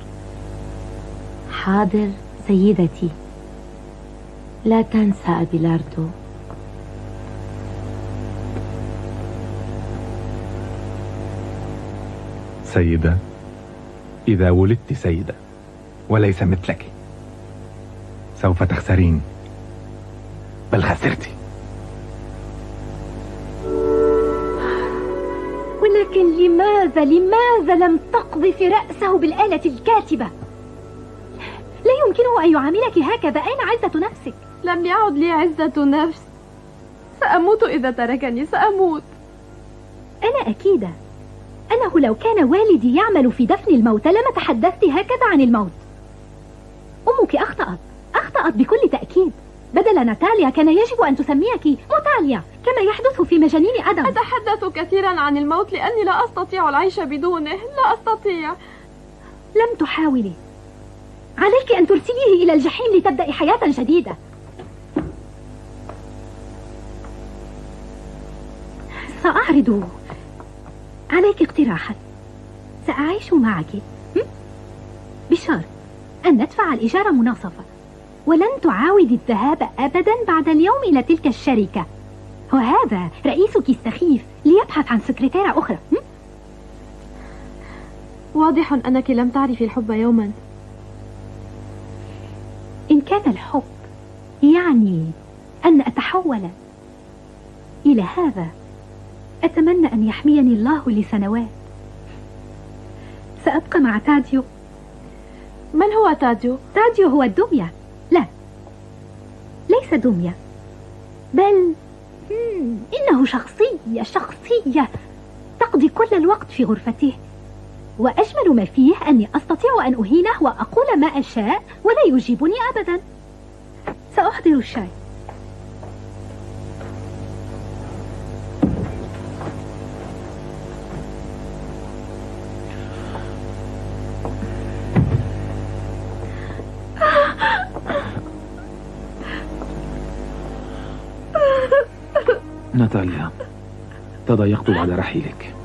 حاضر سيدتي. لا تنسى أبيلاردو. سيدة، إذا ولدت سيدة وليس مثلك سوف تخسرين، بل خسرتِ. ولكن لماذا لم تقذف رأسه بالآلة الكاتبة؟ لا يمكنه أن يعاملك هكذا. أين عزة نفسك؟ لم يعد لي عزة نفس. سأموت إذا تركني، سأموت. أنا أكيدة أنه لو كان والدي يعمل في دفن الموتى لما تحدثت هكذا عن الموت. أمك أخطأت بكل تأكيد. بدل ناتاليا كان يجب أن تسميك موتاليا كما يحدث في مجانين أدم. أتحدث كثيرا عن الموت لأني لا أستطيع العيش بدونه. لا أستطيع. لم تحاولي. عليك أن ترسليه إلى الجحيم لتبدأي حياة جديدة. سأعرض عليك اقتراحا. سأعيش معك بشرط أن ندفع الإيجار مناصفة، ولن تعاود الذهاب أبدا بعد اليوم إلى تلك الشركة. وهذا رئيسك السخيف ليبحث عن سكرتيرة أخرى. واضح أنك لم تعرفي الحب يوما. إن كان الحب يعني أن أتحول إلى هذا، أتمنى أن يحميني الله لسنوات. سأبقى مع تاديو. من هو تاديو؟ تاديو هو الدمية. لا، ليس دمية، بل إنه شخصية تقضي كل الوقت في غرفته، وأجمل ما فيه أني أستطيع أن أهينه وأقول ما أشاء ولا يجيبني أبدا. سأحضر الشاي. ناتاليا، تضايقت بعد رحيلك.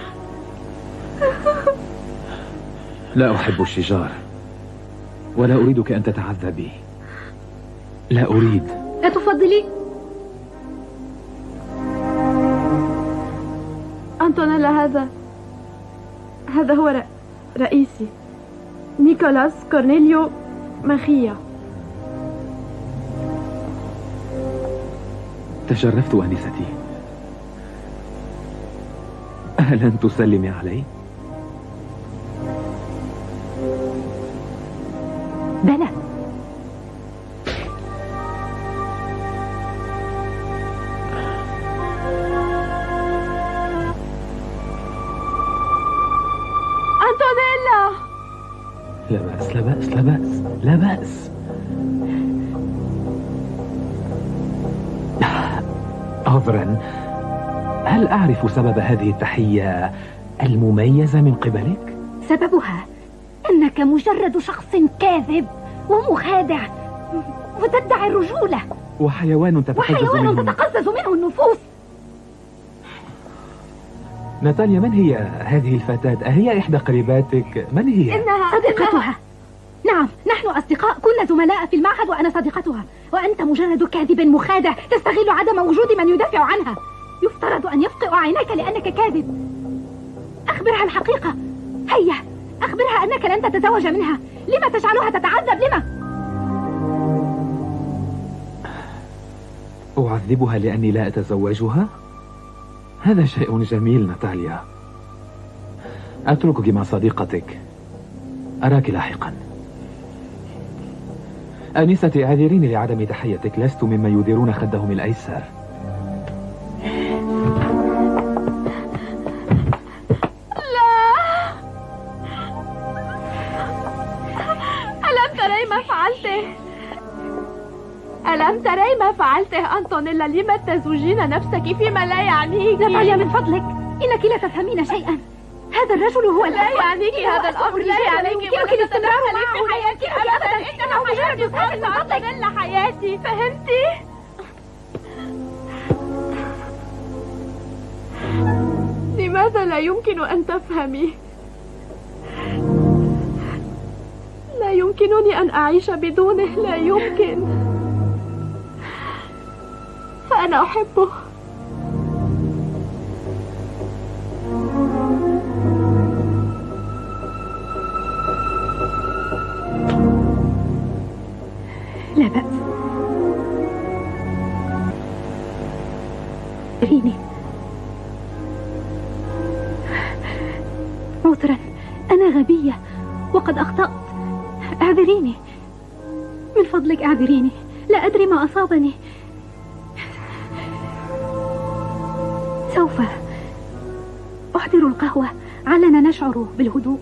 لا أحب الشجار، ولا أريدك أن تتعذبي. لا أريد. لا تفضلي؟ أنطونيلا، هذا هو رئيسي نيكولاس كورنيليو ماخيا. تشرفت أنستي. أهلا تسلمي علي؟ بأس لا بأس لا بأس لا بأس. عذرا، هل أعرف سبب هذه التحية المميزة من قبلك؟ سببها أنك مجرد شخص كاذب ومخادع وتدعي الرجولة، وحيوان تتقزز منه النفوس. ناتاليا، من هي هذه الفتاة؟ أهي إحدى قريباتك؟ من هي؟ إنها صديقتها. نعم، نحن أصدقاء، كنا زملاء في المعهد وأنا صديقتها، وأنت مجرد كاذب مخادع تستغل عدم وجود من يدافع عنها. يفترض أن يفقئ عينيك لأنك كاذب. أخبرها الحقيقة، هيا أخبرها أنك لن تتزوج منها. لما تجعلها تتعذب؟ لما؟ أعذبها لأني لا أتزوجها؟ هذا شيء جميل ناتاليا. أتركك مع صديقتك، أراك لاحقا. آنستي، اعذريني لعدم تحيتك، لست ممن يديرون خدهم الأيسر. ألم تري ما فعلته أنطونيلا؟ لما تزوجين نفسك فيما لا يعنيك؟ ناتاليا، من فضلك، إنك لا تفهمين شيئا. هذا الرجل هو لا يعنيك هذا الأمر، لا يعنيك. يمكن الاستمرار في حياتي أبدا. إنه مجرد يساعد أنطونيلا حياتي، فهمتي؟ لماذا لا يمكن أن تفهمي؟ لا يمكنني أن أعيش بدونه، لا يمكن. فأنا أحبه. لا بأس. ريني، عذرا، أنا غبية وقد أخطأت. اعذريني، من فضلك اعذريني، لا أدري ما أصابني. سوف أحضر القهوة علنا نشعر بالهدوء.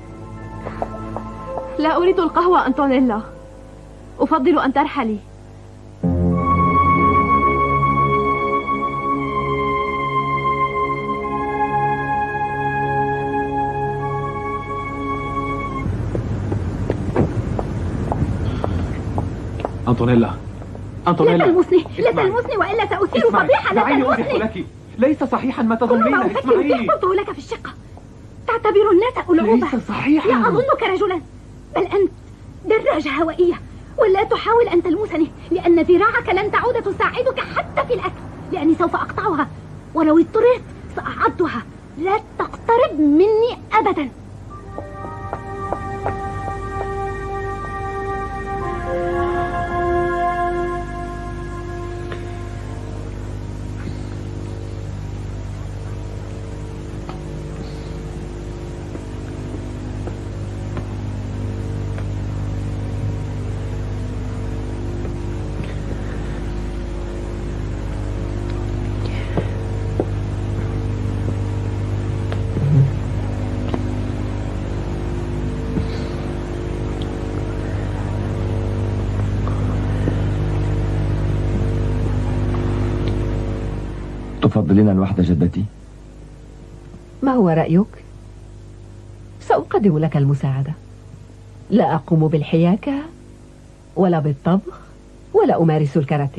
لا أريد القهوة أنطونيلا، أفضل أن ترحلي. أنطونيلا، أنطونيلا، لا تلمسني وإلا سأثير فضيحة. لا تلمسني. لك ليس صحيحا ما تظنين. اسمعي، قلته لك في الشقة. تعتبر الناس ألعوبة. ليس صحيحا. لا أظنك رجلا، بل أنت دراجة هوائية. ولا تحاول أن تلمسني، لأن ذراعك لن تعود تساعدك حتى في الأكل، لأني سوف أقطعها، ولو اضطررت سأعضها. لا تقترب مني أبدا. تفضلين الوحدة جدتي؟ ما هو رأيك؟ سأقدم لك المساعدة. لا أقوم بالحياكة ولا بالطبخ ولا أمارس الكاراتيه.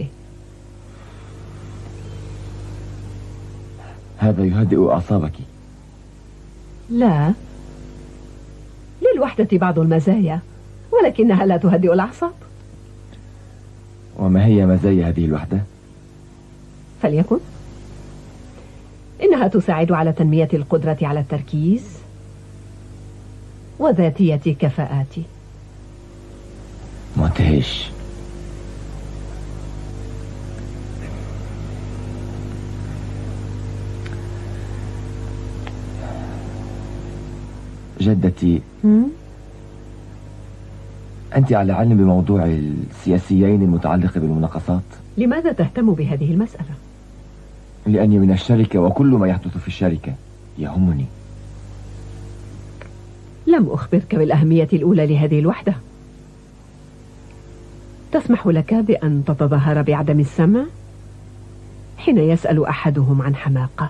هذا يهدئ أعصابك؟ لا، للوحدة بعض المزايا، ولكنها لا تهدئ الأعصاب. وما هي مزايا هذه الوحدة؟ فليكن إنها تساعد على تنمية القدرة على التركيز وذاتية كفاءاتي. مدهش. جدتي، أنت على علم بموضوع السياسيين المتعلق بالمناقصات؟ لماذا تهتم بهذه المسألة؟ لأني من الشركة وكل ما يحدث في الشركة يهمني. لم أخبرك بالأهمية الأولى لهذه الوحدة. تسمح لك بأن تتظاهر بعدم السمع حين يسأل أحدهم عن حماقة.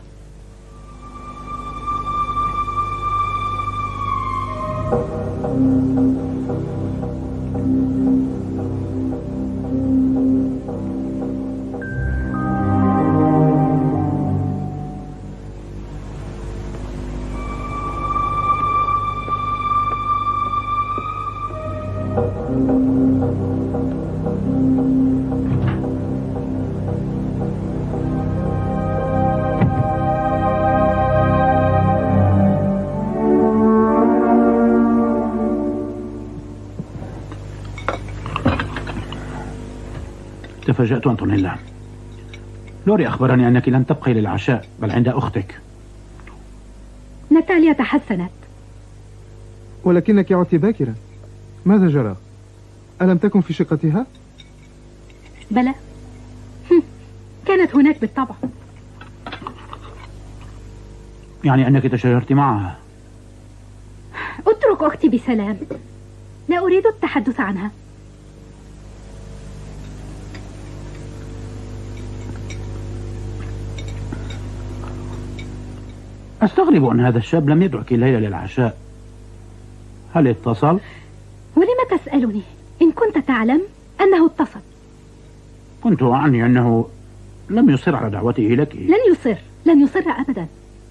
تفاجأت أنطونيلا. لوري أخبرني أنك لن تبقي للعشاء بل عند أختك. ناتاليا تحسنت. ولكنك عدت باكرا، ماذا جرى؟ ألم تكن في شقتها؟ بلى، كانت هناك بالطبع. يعني أنك تشاجرت معها؟ اترك أختي بسلام، لا أريد التحدث عنها. أستغرب أن هذا الشاب لم يدعك الليلة للعشاء. هل اتصل؟ ولم تسألني إن كنت تعلم أنه اتصل؟ كنت أعني أنه لم يصر على دعوته لك. لن يصر أبدا.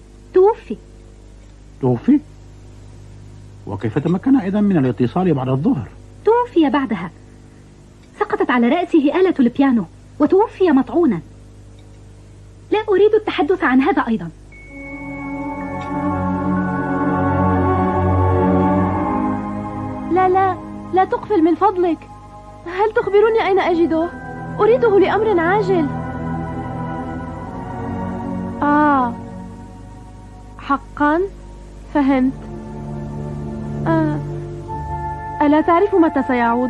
توفي؟ وكيف تمكن إذن من الاتصال بعد الظهر؟ توفي بعدها. سقطت على رأسه آلة البيانو وتوفي مطعونا. لا أريد التحدث عن هذا أيضا. لا تقفل من فضلك. هل تخبرني أين أجده؟ أريده لأمر عاجل. حقا فهمت. ألا تعرف متى سيعود؟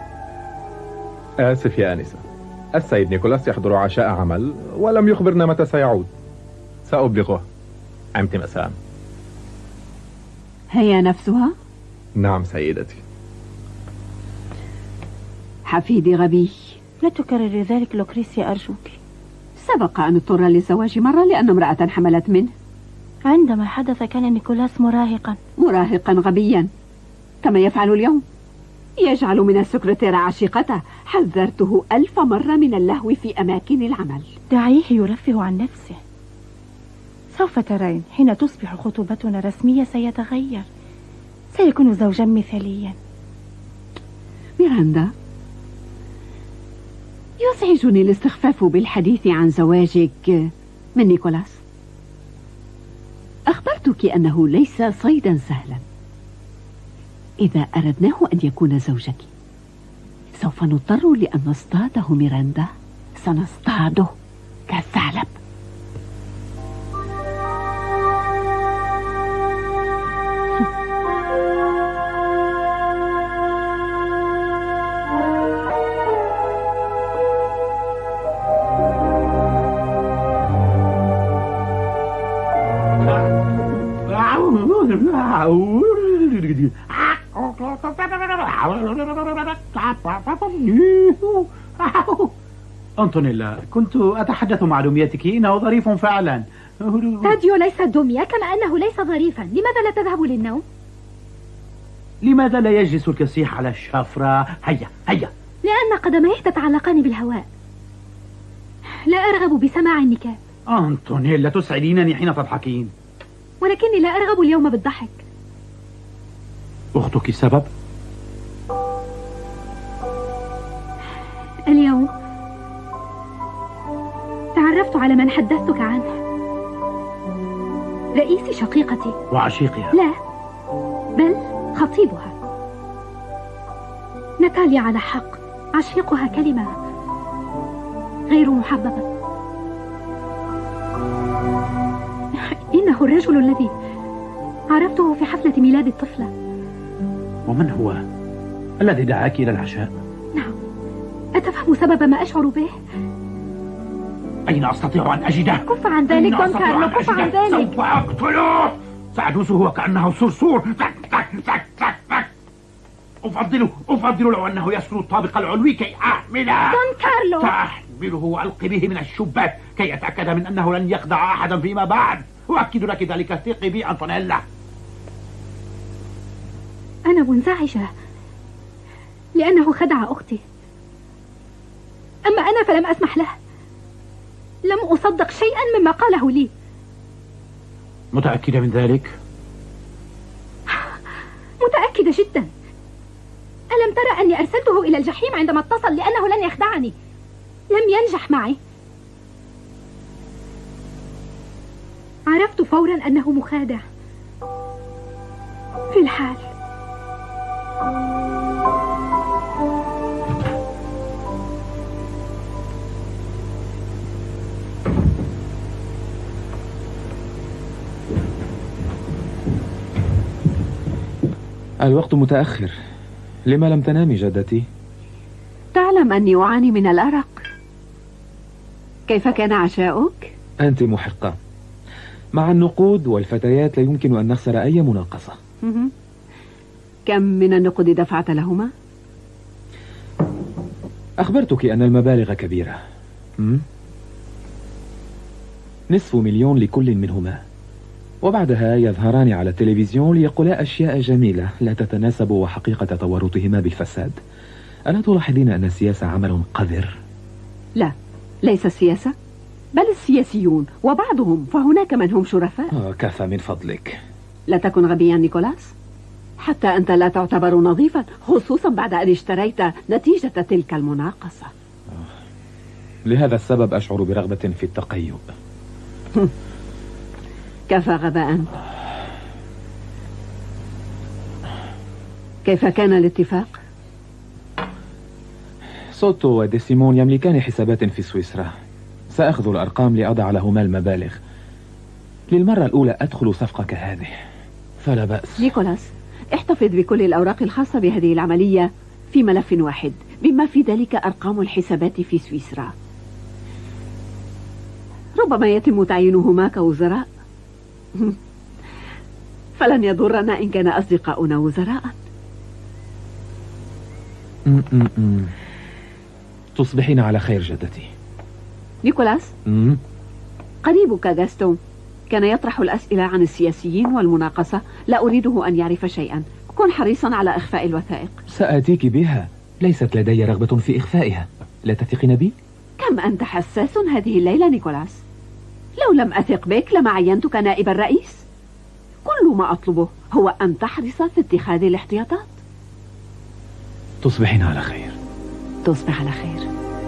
آسف يا آنسة، السيد نيكولاس يحضر عشاء عمل ولم يخبرنا متى سيعود. سأبلغه. عمت مساء. هي نفسها؟ نعم سيدتي. حفيدي غبي. لا تكرر ذلك لوكريسيا أرجوك. سبق أن اضطر للزواج مرة لأن امرأة حملت منه. عندما حدث كان نيكولاس مراهقا غبيا كما يفعل اليوم. يجعل من السكرتيرة عشيقته. حذرته 1000 مرة من اللهو في أماكن العمل. دعيه يرفه عن نفسه. سوف ترين حين تصبح خطوبتنا رسمية سيتغير. سيكون زوجا مثاليا. ميراندا، يزعجني الاستخفاف بالحديث عن زواجك من نيكولاس. أخبرتك أنه ليس صيدا سهلا. إذا أردناه أن يكون زوجك سوف نضطر لأن نصطاده. ميراندا، سنصطاده كالثعلب. أنطونيلا، كنت أتحدث مع دميتك. إنه ظريف فعلا. تاديو ليس دمية كما أنه ليس ظريفا. لماذا لا تذهب للنوم؟ لماذا لا يجلس الكسيح على الشفرة؟ هيا. لأن قدميه تتعلقان بالهواء. لا أرغب بسماع النكات. أنطونيلا، تسعدينني حين تضحكين. ولكني لا أرغب اليوم بالضحك. أختك السبب؟ اليوم تعرفت على من حدثتك عنه. رئيس شقيقتي وعشيقها. لا، بل خطيبها. ناتاليا على حق. عشيقها كلمة غير محببة. إنه الرجل الذي عرفته في حفلة ميلاد الطفلة. ومن هو الذي دعاك إلى العشاء؟ نعم. أتفهم سبب ما أشعر به؟ أين أستطيع أن أجده؟ كف عن ذلك دون كارلو، كف عن ذلك. سوف أقتله. سأدوسه وكأنه صرصور. أفضل لو أنه يسكن الطابق العلوي كي أحمله. دون كارلو، تحمله وألقي به من الشباك كي أتأكد من أنه لن يخدع أحدا فيما بعد. أؤكد لك ذلك، ثقي بي أنطونيلا. أنا منزعجة لأنه خدع أختي، أما أنا فلم أسمح له. لم أصدق شيئا مما قاله لي. متأكدة من ذلك؟ متأكدة جدا. ألم ترى أني أرسلته إلى الجحيم عندما اتصل لأنه لن يخدعني؟ لم ينجح معي. عرفت فورا أنه مخادع. في الحال الوقت متأخر، لما لم تنامي جدتي؟ تعلم أني أعاني من الأرق. كيف كان عشاؤك؟ أنت محقة. مع النقود والفتيات لا يمكن أن نخسر أي مناقصة. كم من النقود دفعت لهما؟ أخبرتك أن المبالغ كبيرة. $500,000 لكل منهما، وبعدها يظهران على التلفزيون ليقولا أشياء جميلة لا تتناسب وحقيقة تورطهما بالفساد. ألا تلاحظين أن السياسة عمل قذر؟ لا، ليس السياسة، بل السياسيون وبعضهم، فهناك من هم شرفاء. كفى من فضلك. لا تكن غبيا نيكولاس، حتى أنت لا تعتبر نظيفا، خصوصا بعد أن اشتريت نتيجة تلك المناقصة. لهذا السبب أشعر برغبة في التقيؤ. كفى غباء. كيف كان الاتفاق؟ سوتو وديسيمون يملكان حسابات في سويسرا. سأخذ الأرقام لأضع لهما المبالغ. للمرة الأولى أدخل صفقة كهذه، فلا بأس. نيكولاس، احتفظ بكل الأوراق الخاصة بهذه العملية في ملف واحد، بما في ذلك أرقام الحسابات في سويسرا. ربما يتم تعيينهما كوزراء. فلن يضرنا إن كان أصدقاؤنا وزراء. تصبحين على خير جدتي. نيكولاس، قريبك غاستون كان يطرح الأسئلة عن السياسيين والمناقصة. لا أريده أن يعرف شيئا. كن حريصا على إخفاء الوثائق. سآتيك بها، ليست لدي رغبة في إخفائها. لا تثقين بي؟ كم أنت حساس هذه الليلة نيكولاس. لو لم أثق بك لما عينتك نائب الرئيس. كل ما أطلبه هو أن تحرص في اتخاذ الاحتياطات. تصبحين على خير. تصبح على خير.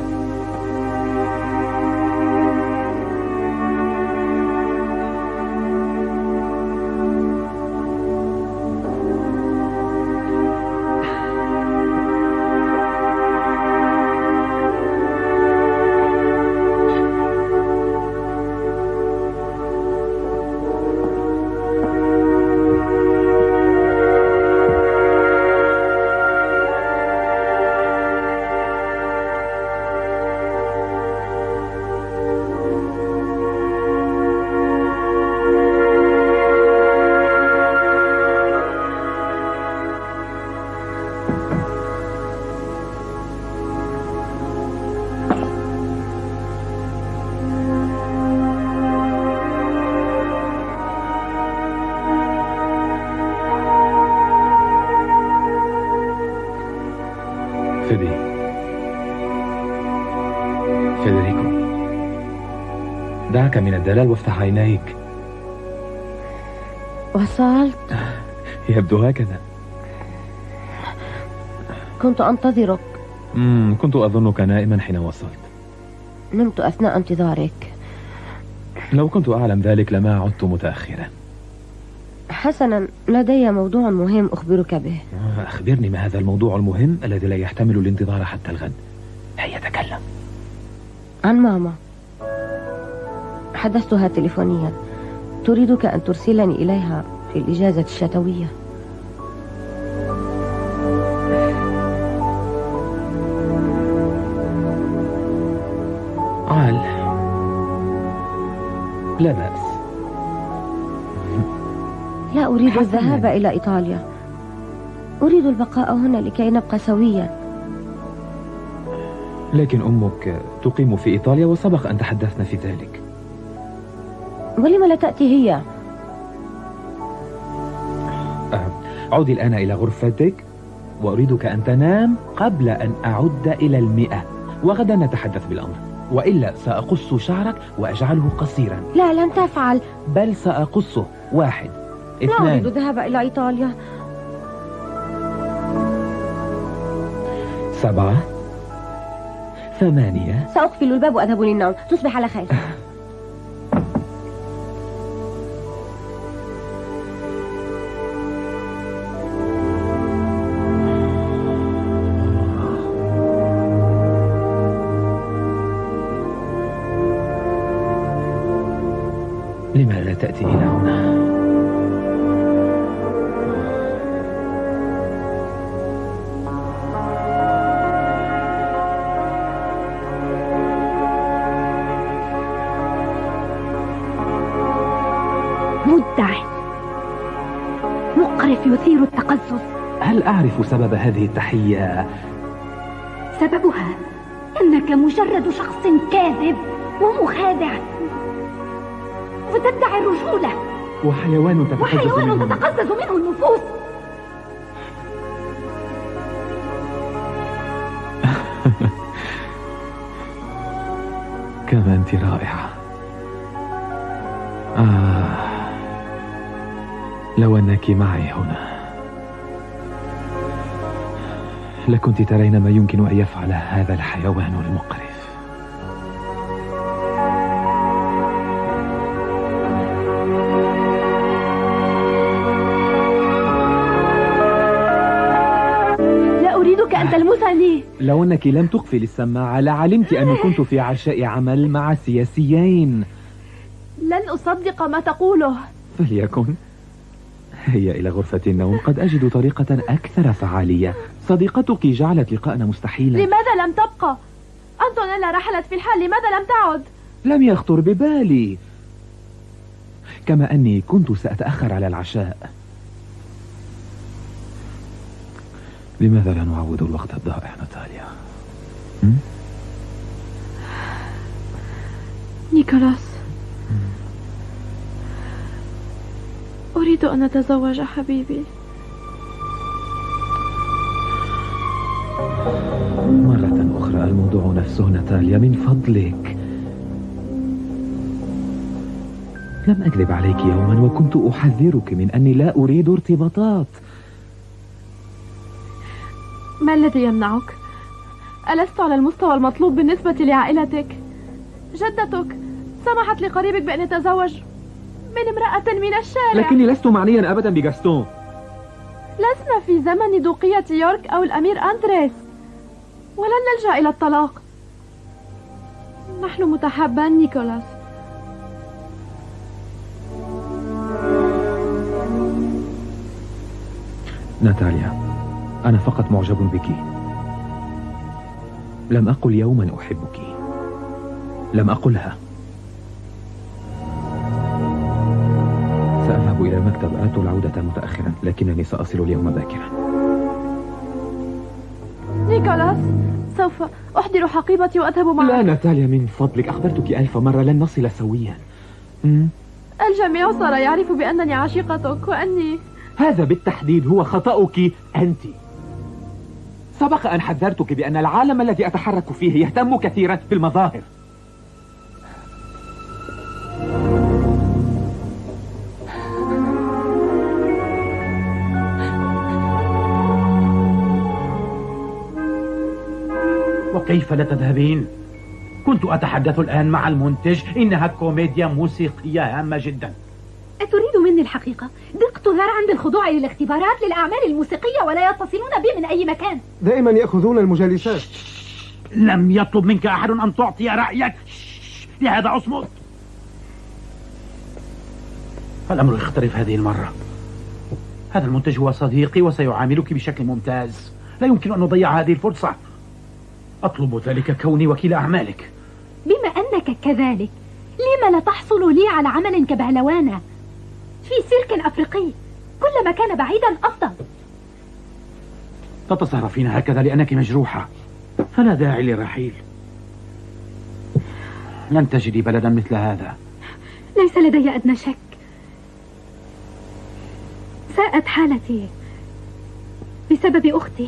فيدريكو، دعك من الدلال وافتح عينيك. وصلت؟ يبدو هكذا. كنت أنتظرك. كنت أظنك نائما حين وصلت. نمت أثناء انتظارك. لو كنت أعلم ذلك لما عدت متأخرا. حسنا، لدي موضوع مهم أخبرك به. أخبرني ما هذا الموضوع المهم الذي لا يحتمل الانتظار حتى الغد. هيا تكلم. عن ماما. حدثتها تليفونيا، تريدك أن ترسلني إليها في الإجازة الشتوية. عال، لا بأس. لا أريد الذهاب إلى إيطاليا. أريد البقاء هنا لكي نبقى سويا. لكن أمك تقيم في إيطاليا وسبق أن تحدثنا في ذلك. ولم لا تأتي هي؟ عودي الآن إلى غرفتك، وأريدك أن تنام قبل أن أعد إلى 100، وغدا نتحدث بالأمر، وإلا سأقص شعرك وأجعله قصيرا. لا، لن تفعل. بل سأقصه. 1 2. لا أريد الذهاب إلى إيطاليا. 7 8. سأقفل الباب وأذهب للنوم. تصبح على خير. لماذا تأتي إلى هنا؟ مدعي مقرف يثير التقزز. هل أعرف سبب هذه التحية؟ سببها أنك مجرد شخص كاذب ومخادع، وتدعي الرجولة، وحيوان تتقزز منه النفوس. كما أنت رائعة. لو أنك معي هنا لكنت ترين ما يمكن أن يفعل هذا الحيوان المقرف. لا أريدك أن تلمسني. لو أنك لم تقفل السماعة لعلمت أني كنت في عشاء عمل مع سياسيين. لن أصدق ما تقوله. فليكن. هيا إلى غرفة النوم، قد أجد طريقة أكثر فعالية. صديقتك جعلت لقاءنا مستحيلا. لماذا لم تبقى؟ أنطونيلا رحلت في الحال، لماذا لم تعد؟ لم يخطر ببالي. كما أني كنت سأتأخر على العشاء. لماذا لا نعوض الوقت الضائع ناتاليا؟ نيكولاس، أريد أن أتزوج حبيبي. مرة أخرى الموضوع نفسه ناتاليا، من فضلك. لم أكذب عليك يوما وكنت أحذرك من أني لا أريد ارتباطات. ما الذي يمنعك؟ ألست على المستوى المطلوب بالنسبة لعائلتك؟ جدتك سمحت لقريبك بأن يتزوج من امرأة من الشارع. لكني لست معنيا أبدا بغاستون. لسنا في زمن دوقية يورك أو الأمير أندريس، ولن نلجأ إلى الطلاق. نحن متحابان نيكولاس. ناتاليا، أنا فقط معجب بك. لم أقل يوما أحبك، لم أقلها. سأذهب إلى المكتب، أردت العودة متأخرا، لكنني سأصل اليوم باكرا. نيكولاس، سوف أحضر حقيبتي وأذهب معك. لا ناتاليا، من فضلك، أخبرتك 1000 مرة لن نصل سويا. الجميع صار يعرف بأنني عشيقتك وأني... هذا بالتحديد هو خطأك أنت. سبق أن حذرتك بأن العالم الذي أتحرك فيه يهتم كثيرا بالمظاهر. وكيف لا تذهبين؟ كنت أتحدث الآن مع المنتج، إنها كوميديا موسيقية هامة جدا. أتريد مني الحقيقة؟ دقت ذرعا بالخضوع للاختبارات للأعمال الموسيقية ولا يتصلون بي من أي مكان. دائما يأخذون المجالسات. لم يطلب منك أحد أن تعطي رأيك. لهذا أصمت. الأمر يختلف هذه المرة. هذا المنتج هو صديقي وسيعاملك بشكل ممتاز. لا يمكن أن نضيع هذه الفرصة. أطلب ذلك كوني وكيل أعمالك. بما أنك كذلك، لما لا تحصل لي على عمل كبهلوانة في سيرك أفريقي؟ كلما كان بعيدا أفضل. تتصرفين هكذا لأنك مجروحة، فلا داعي للرحيل. لن تجدي بلدا مثل هذا. ليس لدي أدنى شك. ساءت حالتي بسبب أختي.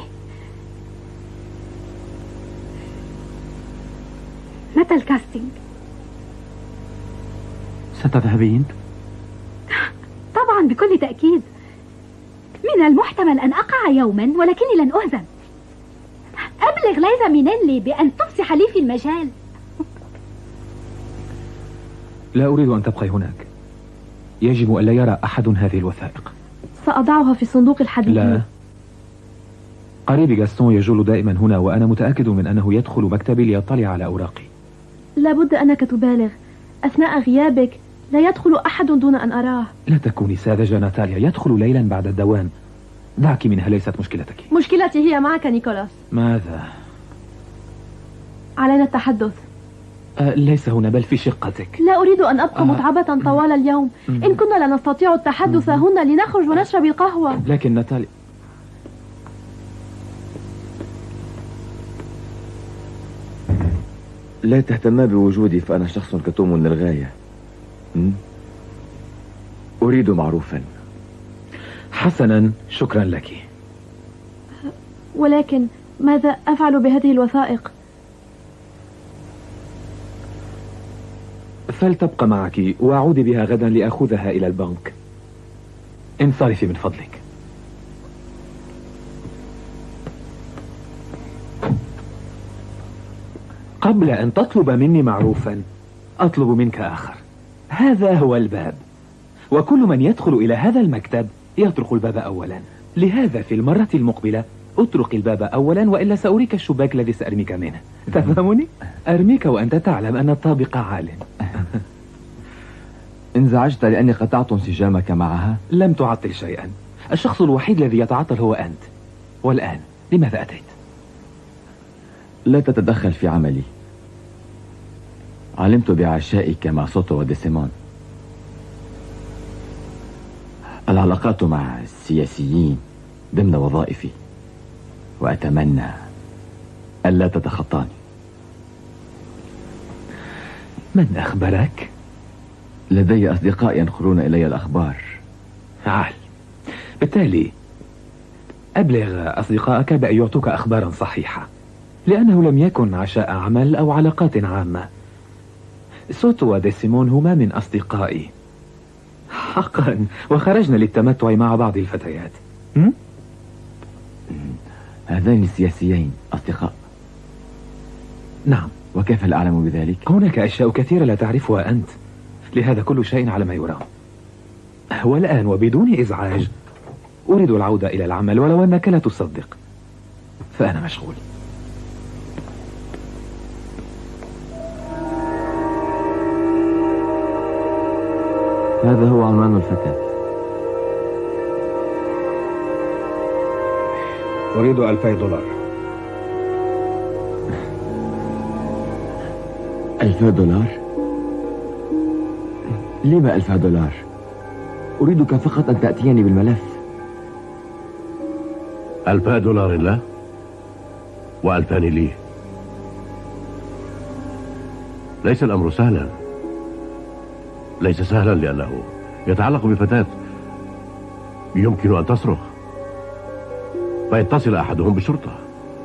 متى الكاستينج؟ ستذهبين؟ طبعا بكل تأكيد. من المحتمل أن أقع يوما ولكني لن أهزم. أبلغ ليزا مينيلي بأن تفسح لي في المجال. لا أريد أن تبقي هناك. يجب أن لا يرى أحد هذه الوثائق. سأضعها في صندوق الحديد. لا. قريبي غاستون يجول دائما هنا، وأنا متأكد من أنه يدخل مكتبي ليطلع على أوراقي. لابد أنك تبالغ. أثناء غيابك لا يدخل أحد دون أن أراه. لا تكوني ساذجة ناتاليا، يدخل ليلا بعد الدوام. دعك منها، ليست مشكلتك. مشكلتي هي معك نيكولاس. ماذا؟ علينا التحدث. ليس هنا بل في شقتك. لا أريد أن أبقى متعبة طوال اليوم. إن كنا لا نستطيع التحدث هنا لنخرج ونشرب القهوة. لكن ناتاليا، لا تهتما بوجودي، فأنا شخص كتوم للغاية. أريد معروفا. حسنا، شكرا لك. ولكن ماذا أفعل بهذه الوثائق؟ فلتبقى معك وأعود بها غدا لأخذها إلى البنك. انصرفي من فضلك. قبل أن تطلب مني معروفا أطلب منك آخر. هذا هو الباب، وكل من يدخل إلى هذا المكتب يطرق الباب أولا. لهذا في المرة المقبلة أطرق الباب أولا، وإلا سأريك الشباك الذي سأرميك منه. تفهمني؟ أرميك وأنت تعلم أن الطابق عال. انزعجت لأني قطعت انسجامك معها؟ لم تعطل شيئا. الشخص الوحيد الذي يتعطل هو أنت. والآن لماذا أتيت؟ لا تتدخل في عملي. علمت بعشائك مع سوتو وديسيمون. العلاقات مع السياسيين ضمن وظائفي، وأتمنى ألا تتخطاني. من أخبرك؟ لدي أصدقاء ينقلون إلي الأخبار. عال. بالتالي أبلغ أصدقائك بأن يعطوك أخبارا صحيحة، لأنه لم يكن عشاء عمل أو علاقات عامة. سوتو وديسيمون هما من أصدقائي حقا، وخرجنا للتمتع مع بعض الفتيات. هذين السياسيين أصدقاء؟ نعم. وكيف لا أعلم بذلك؟ هناك أشياء كثيرة لا تعرفها أنت، لهذا كل شيء على ما يرام. والآن وبدون إزعاج أريد العودة إلى العمل، ولو أنك لا تصدق فأنا مشغول. هذا هو عنوان الفتاة. أريد $2000. 1000 دولار؟ لما $1000؟ أريدك فقط أن تأتيني بالملف. $1000 له و2000 لي. ليس الأمر سهلا، ليس سهلا، لأنه يتعلق بفتاة يمكن أن تصرخ فيتصل أحدهم بالشرطة،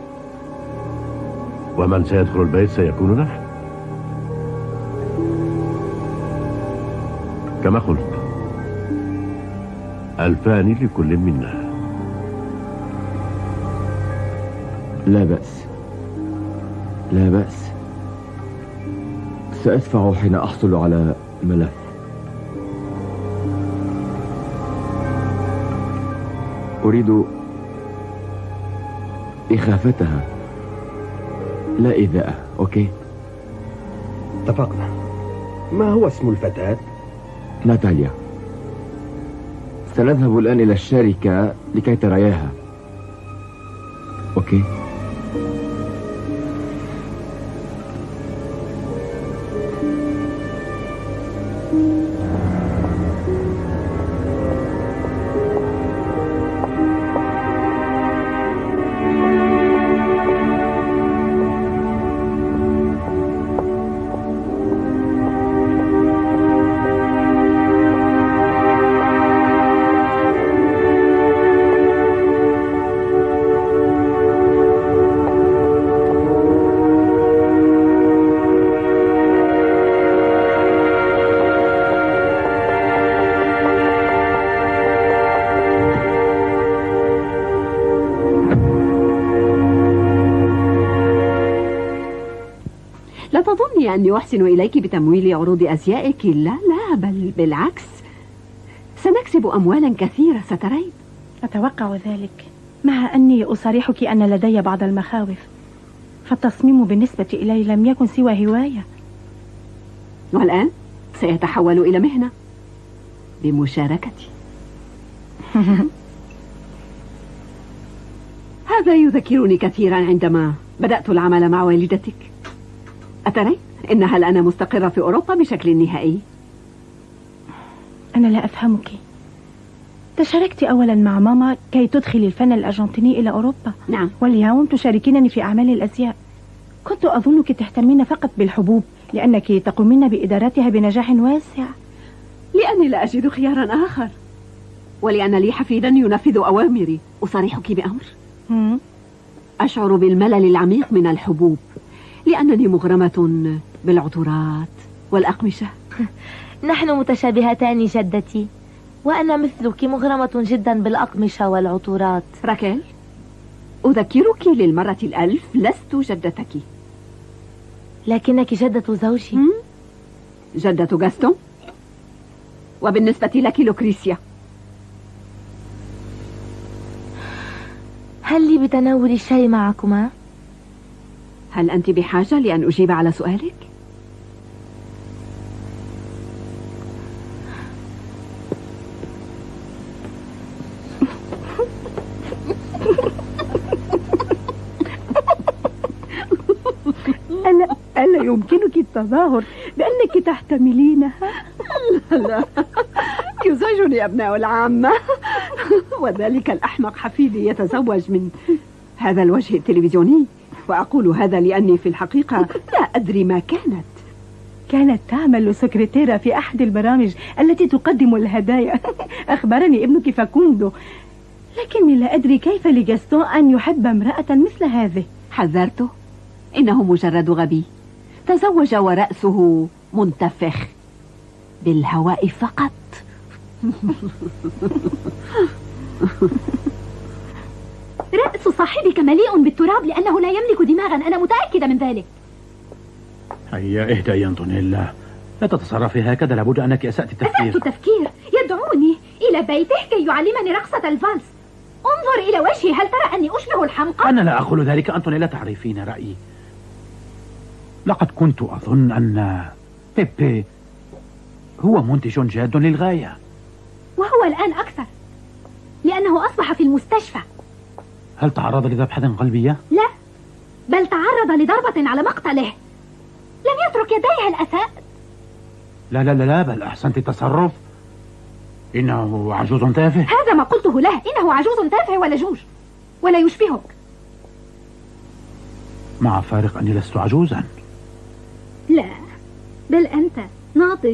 ومن سيدخل البيت سيكون نحن. كما قلت، 2000 لكل منا. لا بأس، لا بأس. سأدفع حين أحصل على ملف. أريد إخافتها لا إيذاء. أوكي؟ اتفقنا. ما هو اسم الفتاة؟ ناتاليا. سنذهب الآن إلى الشركة لكي ترياها. أوكي؟ تظني أني أحسن إليك بتمويل عروض أزيائك؟ لا لا، بل بالعكس، سنكسب أموالا كثيرة سترين. أتوقع ذلك، مع أني أصارحك أن لدي بعض المخاوف، فالتصميم بالنسبة إلي لم يكن سوى هواية. والآن سيتحول إلى مهنة بمشاركتي. هذا يذكرني كثيرا عندما بدأت العمل مع والدتك. أترين إنها الآن مستقرة في أوروبا بشكل نهائي. أنا لا أفهمك. تشاركت أولا مع ماما كي تدخل الفن الأرجنتيني إلى أوروبا. نعم. واليوم تشاركينني في أعمال الأزياء. كنت أظنك تهتمين فقط بالحبوب لأنك تقومين بإدارتها بنجاح واسع. لأني لا أجد خيارا آخر، ولأن لي حفيدا ينفذ أوامري. أصارحك بأمر، أشعر بالملل العميق من الحبوب لأنني مغرمة بالعطورات والأقمشة. نحن متشابهتان جدتي، وأنا مثلك مغرمة جدا بالأقمشة والعطورات. راكيل، أذكرك للمرة الألف، لست جدتك، لكنك جدة زوجي. جدة غاستون، وبالنسبة لك لوكريسيا. هل لي بتناول الشاي معكما؟ هل أنت بحاجة لأن أجيب على سؤالك؟ ألا يمكنك التظاهر بأنك تحتملينها؟ لا، يزعجني أبناء العامة، وذلك الأحمق حفيدي يتزوج من هذا الوجه التلفزيوني، وأقول هذا لأني في الحقيقة لا أدري ما كانت تعمل سكرتيرة في أحد البرامج التي تقدم الهدايا. أخبرني ابنك فاكوندو، لكني لا أدري كيف لغاستون أن يحب امرأة مثل هذه. حذرته، إنه مجرد غبي تزوج ورأسه منتفخ بالهواء فقط. رأس صاحبك مليء بالتراب لأنه لا يملك دماغا، أنا متأكدة من ذلك. هيا اهدأ يا أنطونيلا، لا تتصرفي هكذا، لابد أنك أسأت التفكير. أسأت التفكير؟ يدعوني إلى بيته كي يعلمني رقصة الفالس. انظر إلى وجهي، هل ترى أني أشبه الحمقى؟ أنا لا أقول ذلك أنطونيلا، تعرفين رأيي. لقد كنت أظن أن بيبي هو منتج جاد للغاية، وهو الآن أكثر لأنه أصبح في المستشفى. هل تعرض لذبحة قلبية؟ لا، بل تعرض لضربة على مقتله. لم يترك يديه الأساء. لا لا لا لا، بل أحسنت التصرف. إنه عجوز تافه. هذا ما قلته له، إنه عجوز تافه ولجوج ولا يشبهك. مع فارق أني لست عجوزا. لا، بل أنت ناضج.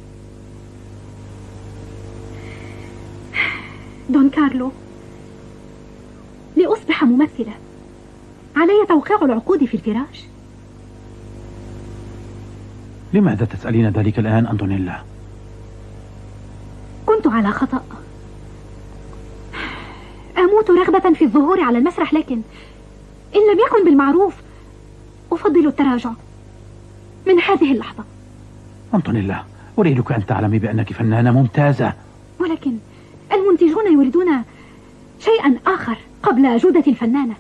دون كارلو، لأصبح ممثلة علي توقيع العقود في الفراش. لماذا تسألين ذلك الآن أنطونيلا؟ كنت على خطأ. أموت رغبة في الظهور على المسرح، لكن إن لم يكن بالمعروف أفضل التراجع من هذه اللحظة. أنطونيلا، أريدك أن تعلمي بأنك فنانة ممتازة، ولكن المنتجون يريدون شيئا آخر قبل جودة الفنانة.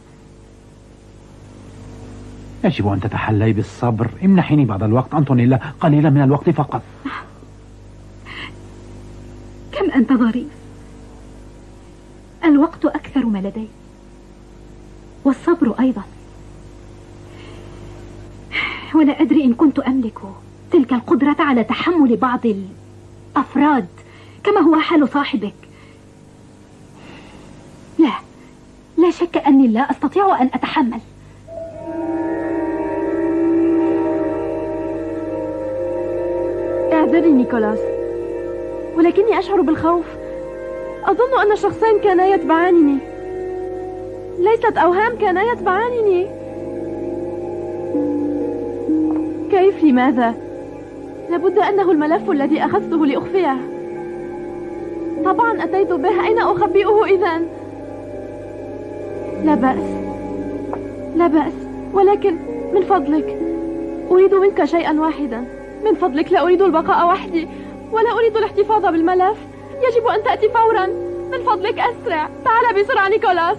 يجب أن تتحلي بالصبر. امنحيني بعض الوقت أنطونيلا، قليلا من الوقت فقط. كم أنت ظريف. الوقت أكثر ما لدي، والصبر أيضا. ولا أدري إن كنت أملك تلك القدرة على تحمل بعض الأفراد كما هو حال صاحبك. لا شك أني لا أستطيع أن أتحمل. اعذرني نيكولاس، ولكني أشعر بالخوف. أظن أن شخصين كانا يتبعانني، ليست أوهام، كانا يتبعانني. كيف؟ لماذا؟ لابد أنه الملف الذي أخذته لأخفيه. طبعا أتيت به، أين أخبئه إذن؟ لا بأس، ولكن من فضلك أريد منك شيئا واحدا، من فضلك. لا أريد البقاء وحدي ولا أريد الاحتفاظ بالملف. يجب أن تأتي فورا، من فضلك أسرع. تعال بسرعة نيكولاس.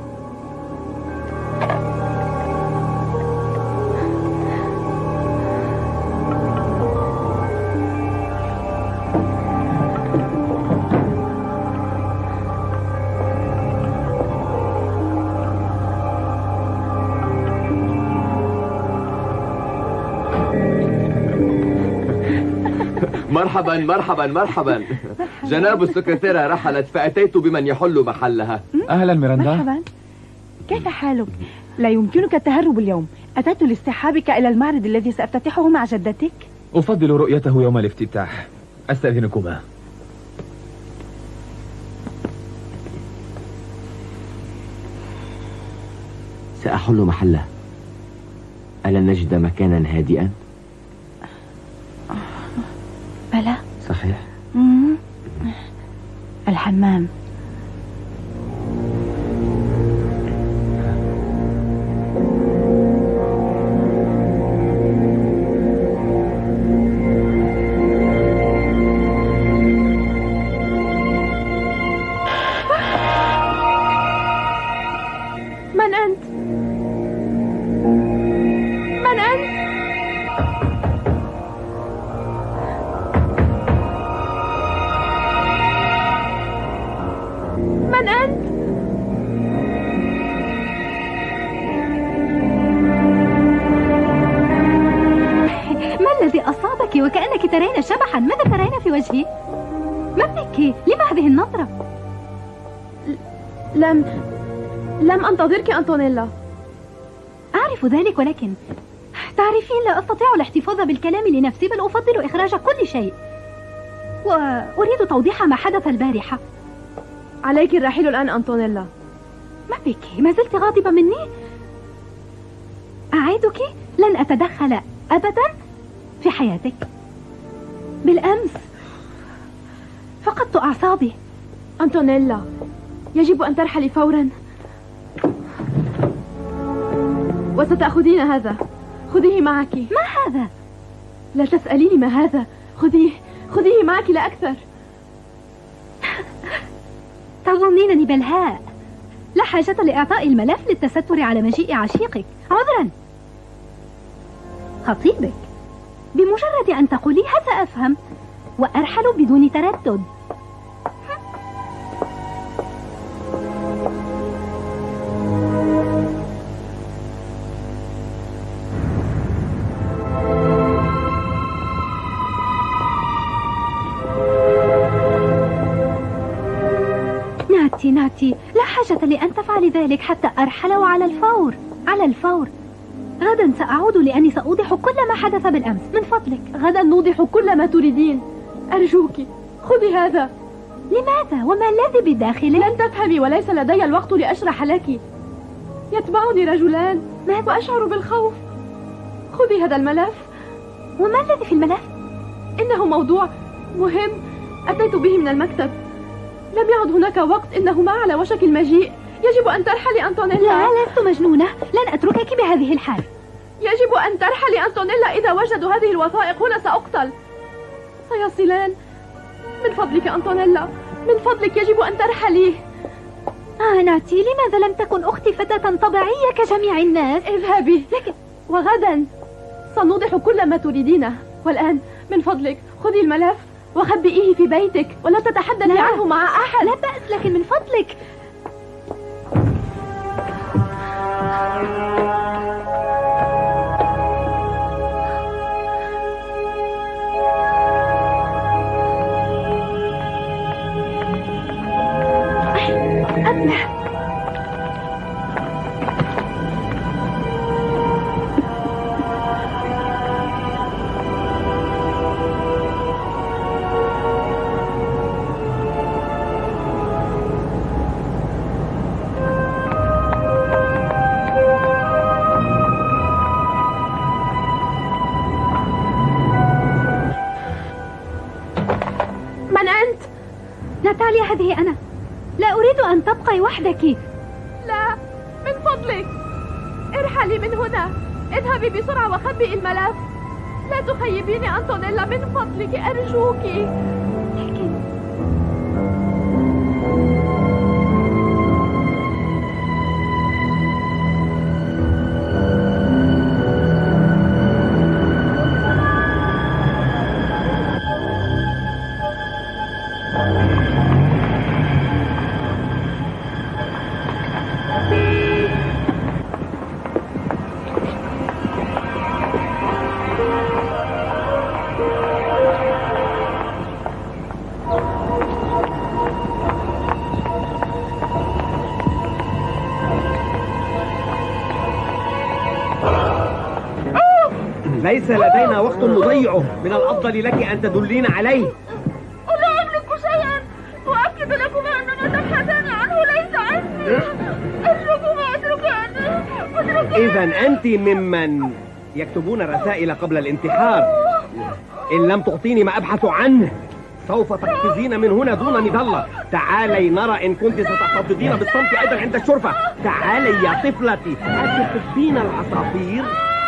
مرحبا مرحبا مرحبا. جناب السكرتيرة رحلت فأتيت بمن يحل محلها. أهلا ميراندا. مرحبا، كيف حالك؟ لا يمكنك التهرب اليوم. أتيت لاصطحابك إلى المعرض الذي سأفتتحه مع جدتك. أفضل رؤيته يوم الافتتاح. أستأذنكما. سأحل محله. ألا نجد مكانا هادئا؟ بلى. صحيح. الحمام. من أنت؟ من أنت؟ من أنت؟ ما الذي أصابك وكأنك ترين شبحا؟ ماذا ترين في وجهي؟ ما بك؟ لما هذه النظرة؟ لم أنتظرك أنطونيلا. أعرف ذلك، ولكن تعرفين لا أستطيع الاحتفاظ بالكلام لنفسي، بل أفضل إخراج كل شيء، وأريد توضيح ما حدث البارحة. عليك الرحيل الآن أنطونيلا. ما بك؟ ما زلت غاضبة مني؟ أعدك لن أتدخل أبدا في حياتك. بالأمس فقدت أعصابي. أنطونيلا، يجب أن ترحلي فورا، وستأخذين هذا. خذيه معك. ما هذا؟ لا تسأليني ما هذا. خذيه معك لا أكثر. تظنينني بلهاء؟ لا حاجة لإعطاء الملف للتستر على مجيء عشيقك. عذرا، خطيبك. بمجرد أن تقوليها سأفهم وأرحل بدون تردد. ناتي، لا حاجة لأن تفعلي ذلك حتى أرحل، وعلى الفور. على الفور. غدا سأعود لأني سأوضح كل ما حدث بالأمس. من فضلك. غدا نوضح كل ما تريدين. أرجوك خذي هذا. لماذا؟ وما الذي بداخله؟ لن تفهمي، وليس لدي الوقت لأشرح لك. يتبعني رجلان وأشعر بالخوف. خذي هذا الملف. وما الذي في الملف؟ إنه موضوع مهم أتيت به من المكتب. لم يعد هناك وقت، إنهما على وشك المجيء. يجب أن ترحلي أنطونيلا. لا، لست مجنونة، لن أتركك بهذه الحال. يجب أن ترحلي أنطونيلا. إذا وجدوا هذه الوثائق هنا سأقتل. سيصلان. من فضلك أنطونيلا، من فضلك يجب أن ترحلي. ناتي، لماذا لم تكن أختي فتاة طبيعية كجميع الناس؟ اذهبي. وغدا سنوضح كل ما تريدينه. والآن من فضلك خذي الملف وخبئيه في بيتك، ولا تتحدثي عنه مع أحد. لا بأس، لكن من فضلك. أبلة. ناتاليا، هذه أنا. لا أريد أن تبقي وحدك. لا، من فضلك ارحلي من هنا. اذهبي بسرعة وخبئي الملف. لا تخيبيني أنطونيلا من فضلك أرجوك. لكن ليس لدينا وقت نضيعه، من الأفضل لك أن تدلين عليه. لا أملك شيئا، أؤكد لكم أننا تبحثان عنه ليس عني. أتركوا أتركوا. إذا أنت ممن يكتبون رسائل قبل الانتحار. إن لم تعطيني ما أبحث عنه سوف تقفزين من هنا دون مظلة. تعالي نرى إن كنت ستحتفظين بالصمت أيضا عند الشرفة. تعالي يا طفلتي، أتحبين العصافير؟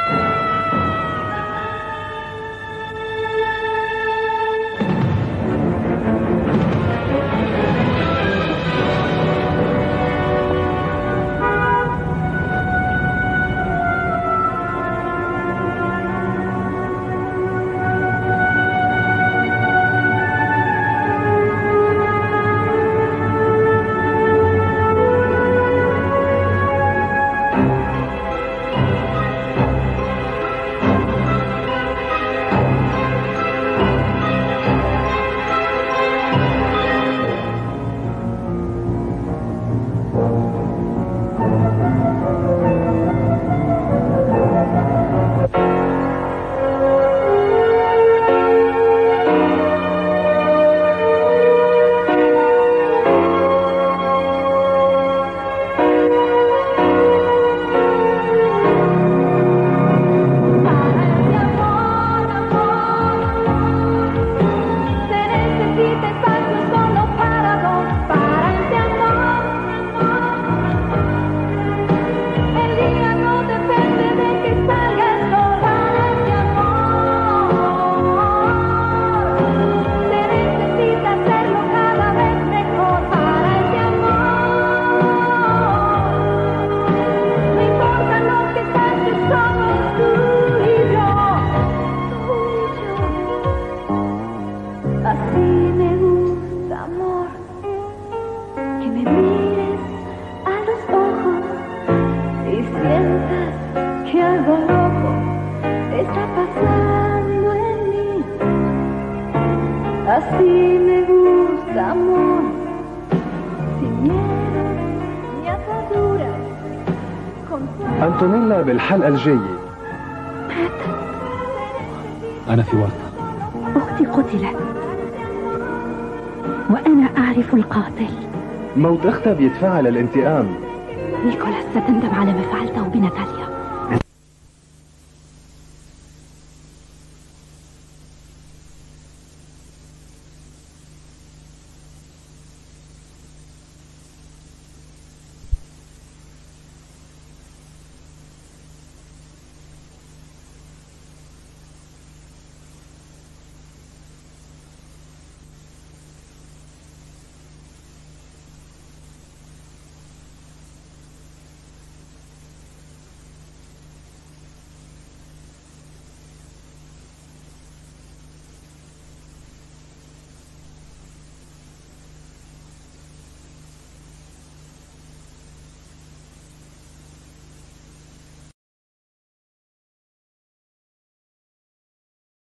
أنطونيلا بالحلقة الجاية. أنا في ورطة. أختي قتلت وأنا أعرف القاتل. موت أختها بيدفعها للانتقام. نيكولاس ستندم على ما فعلته بناتاليا.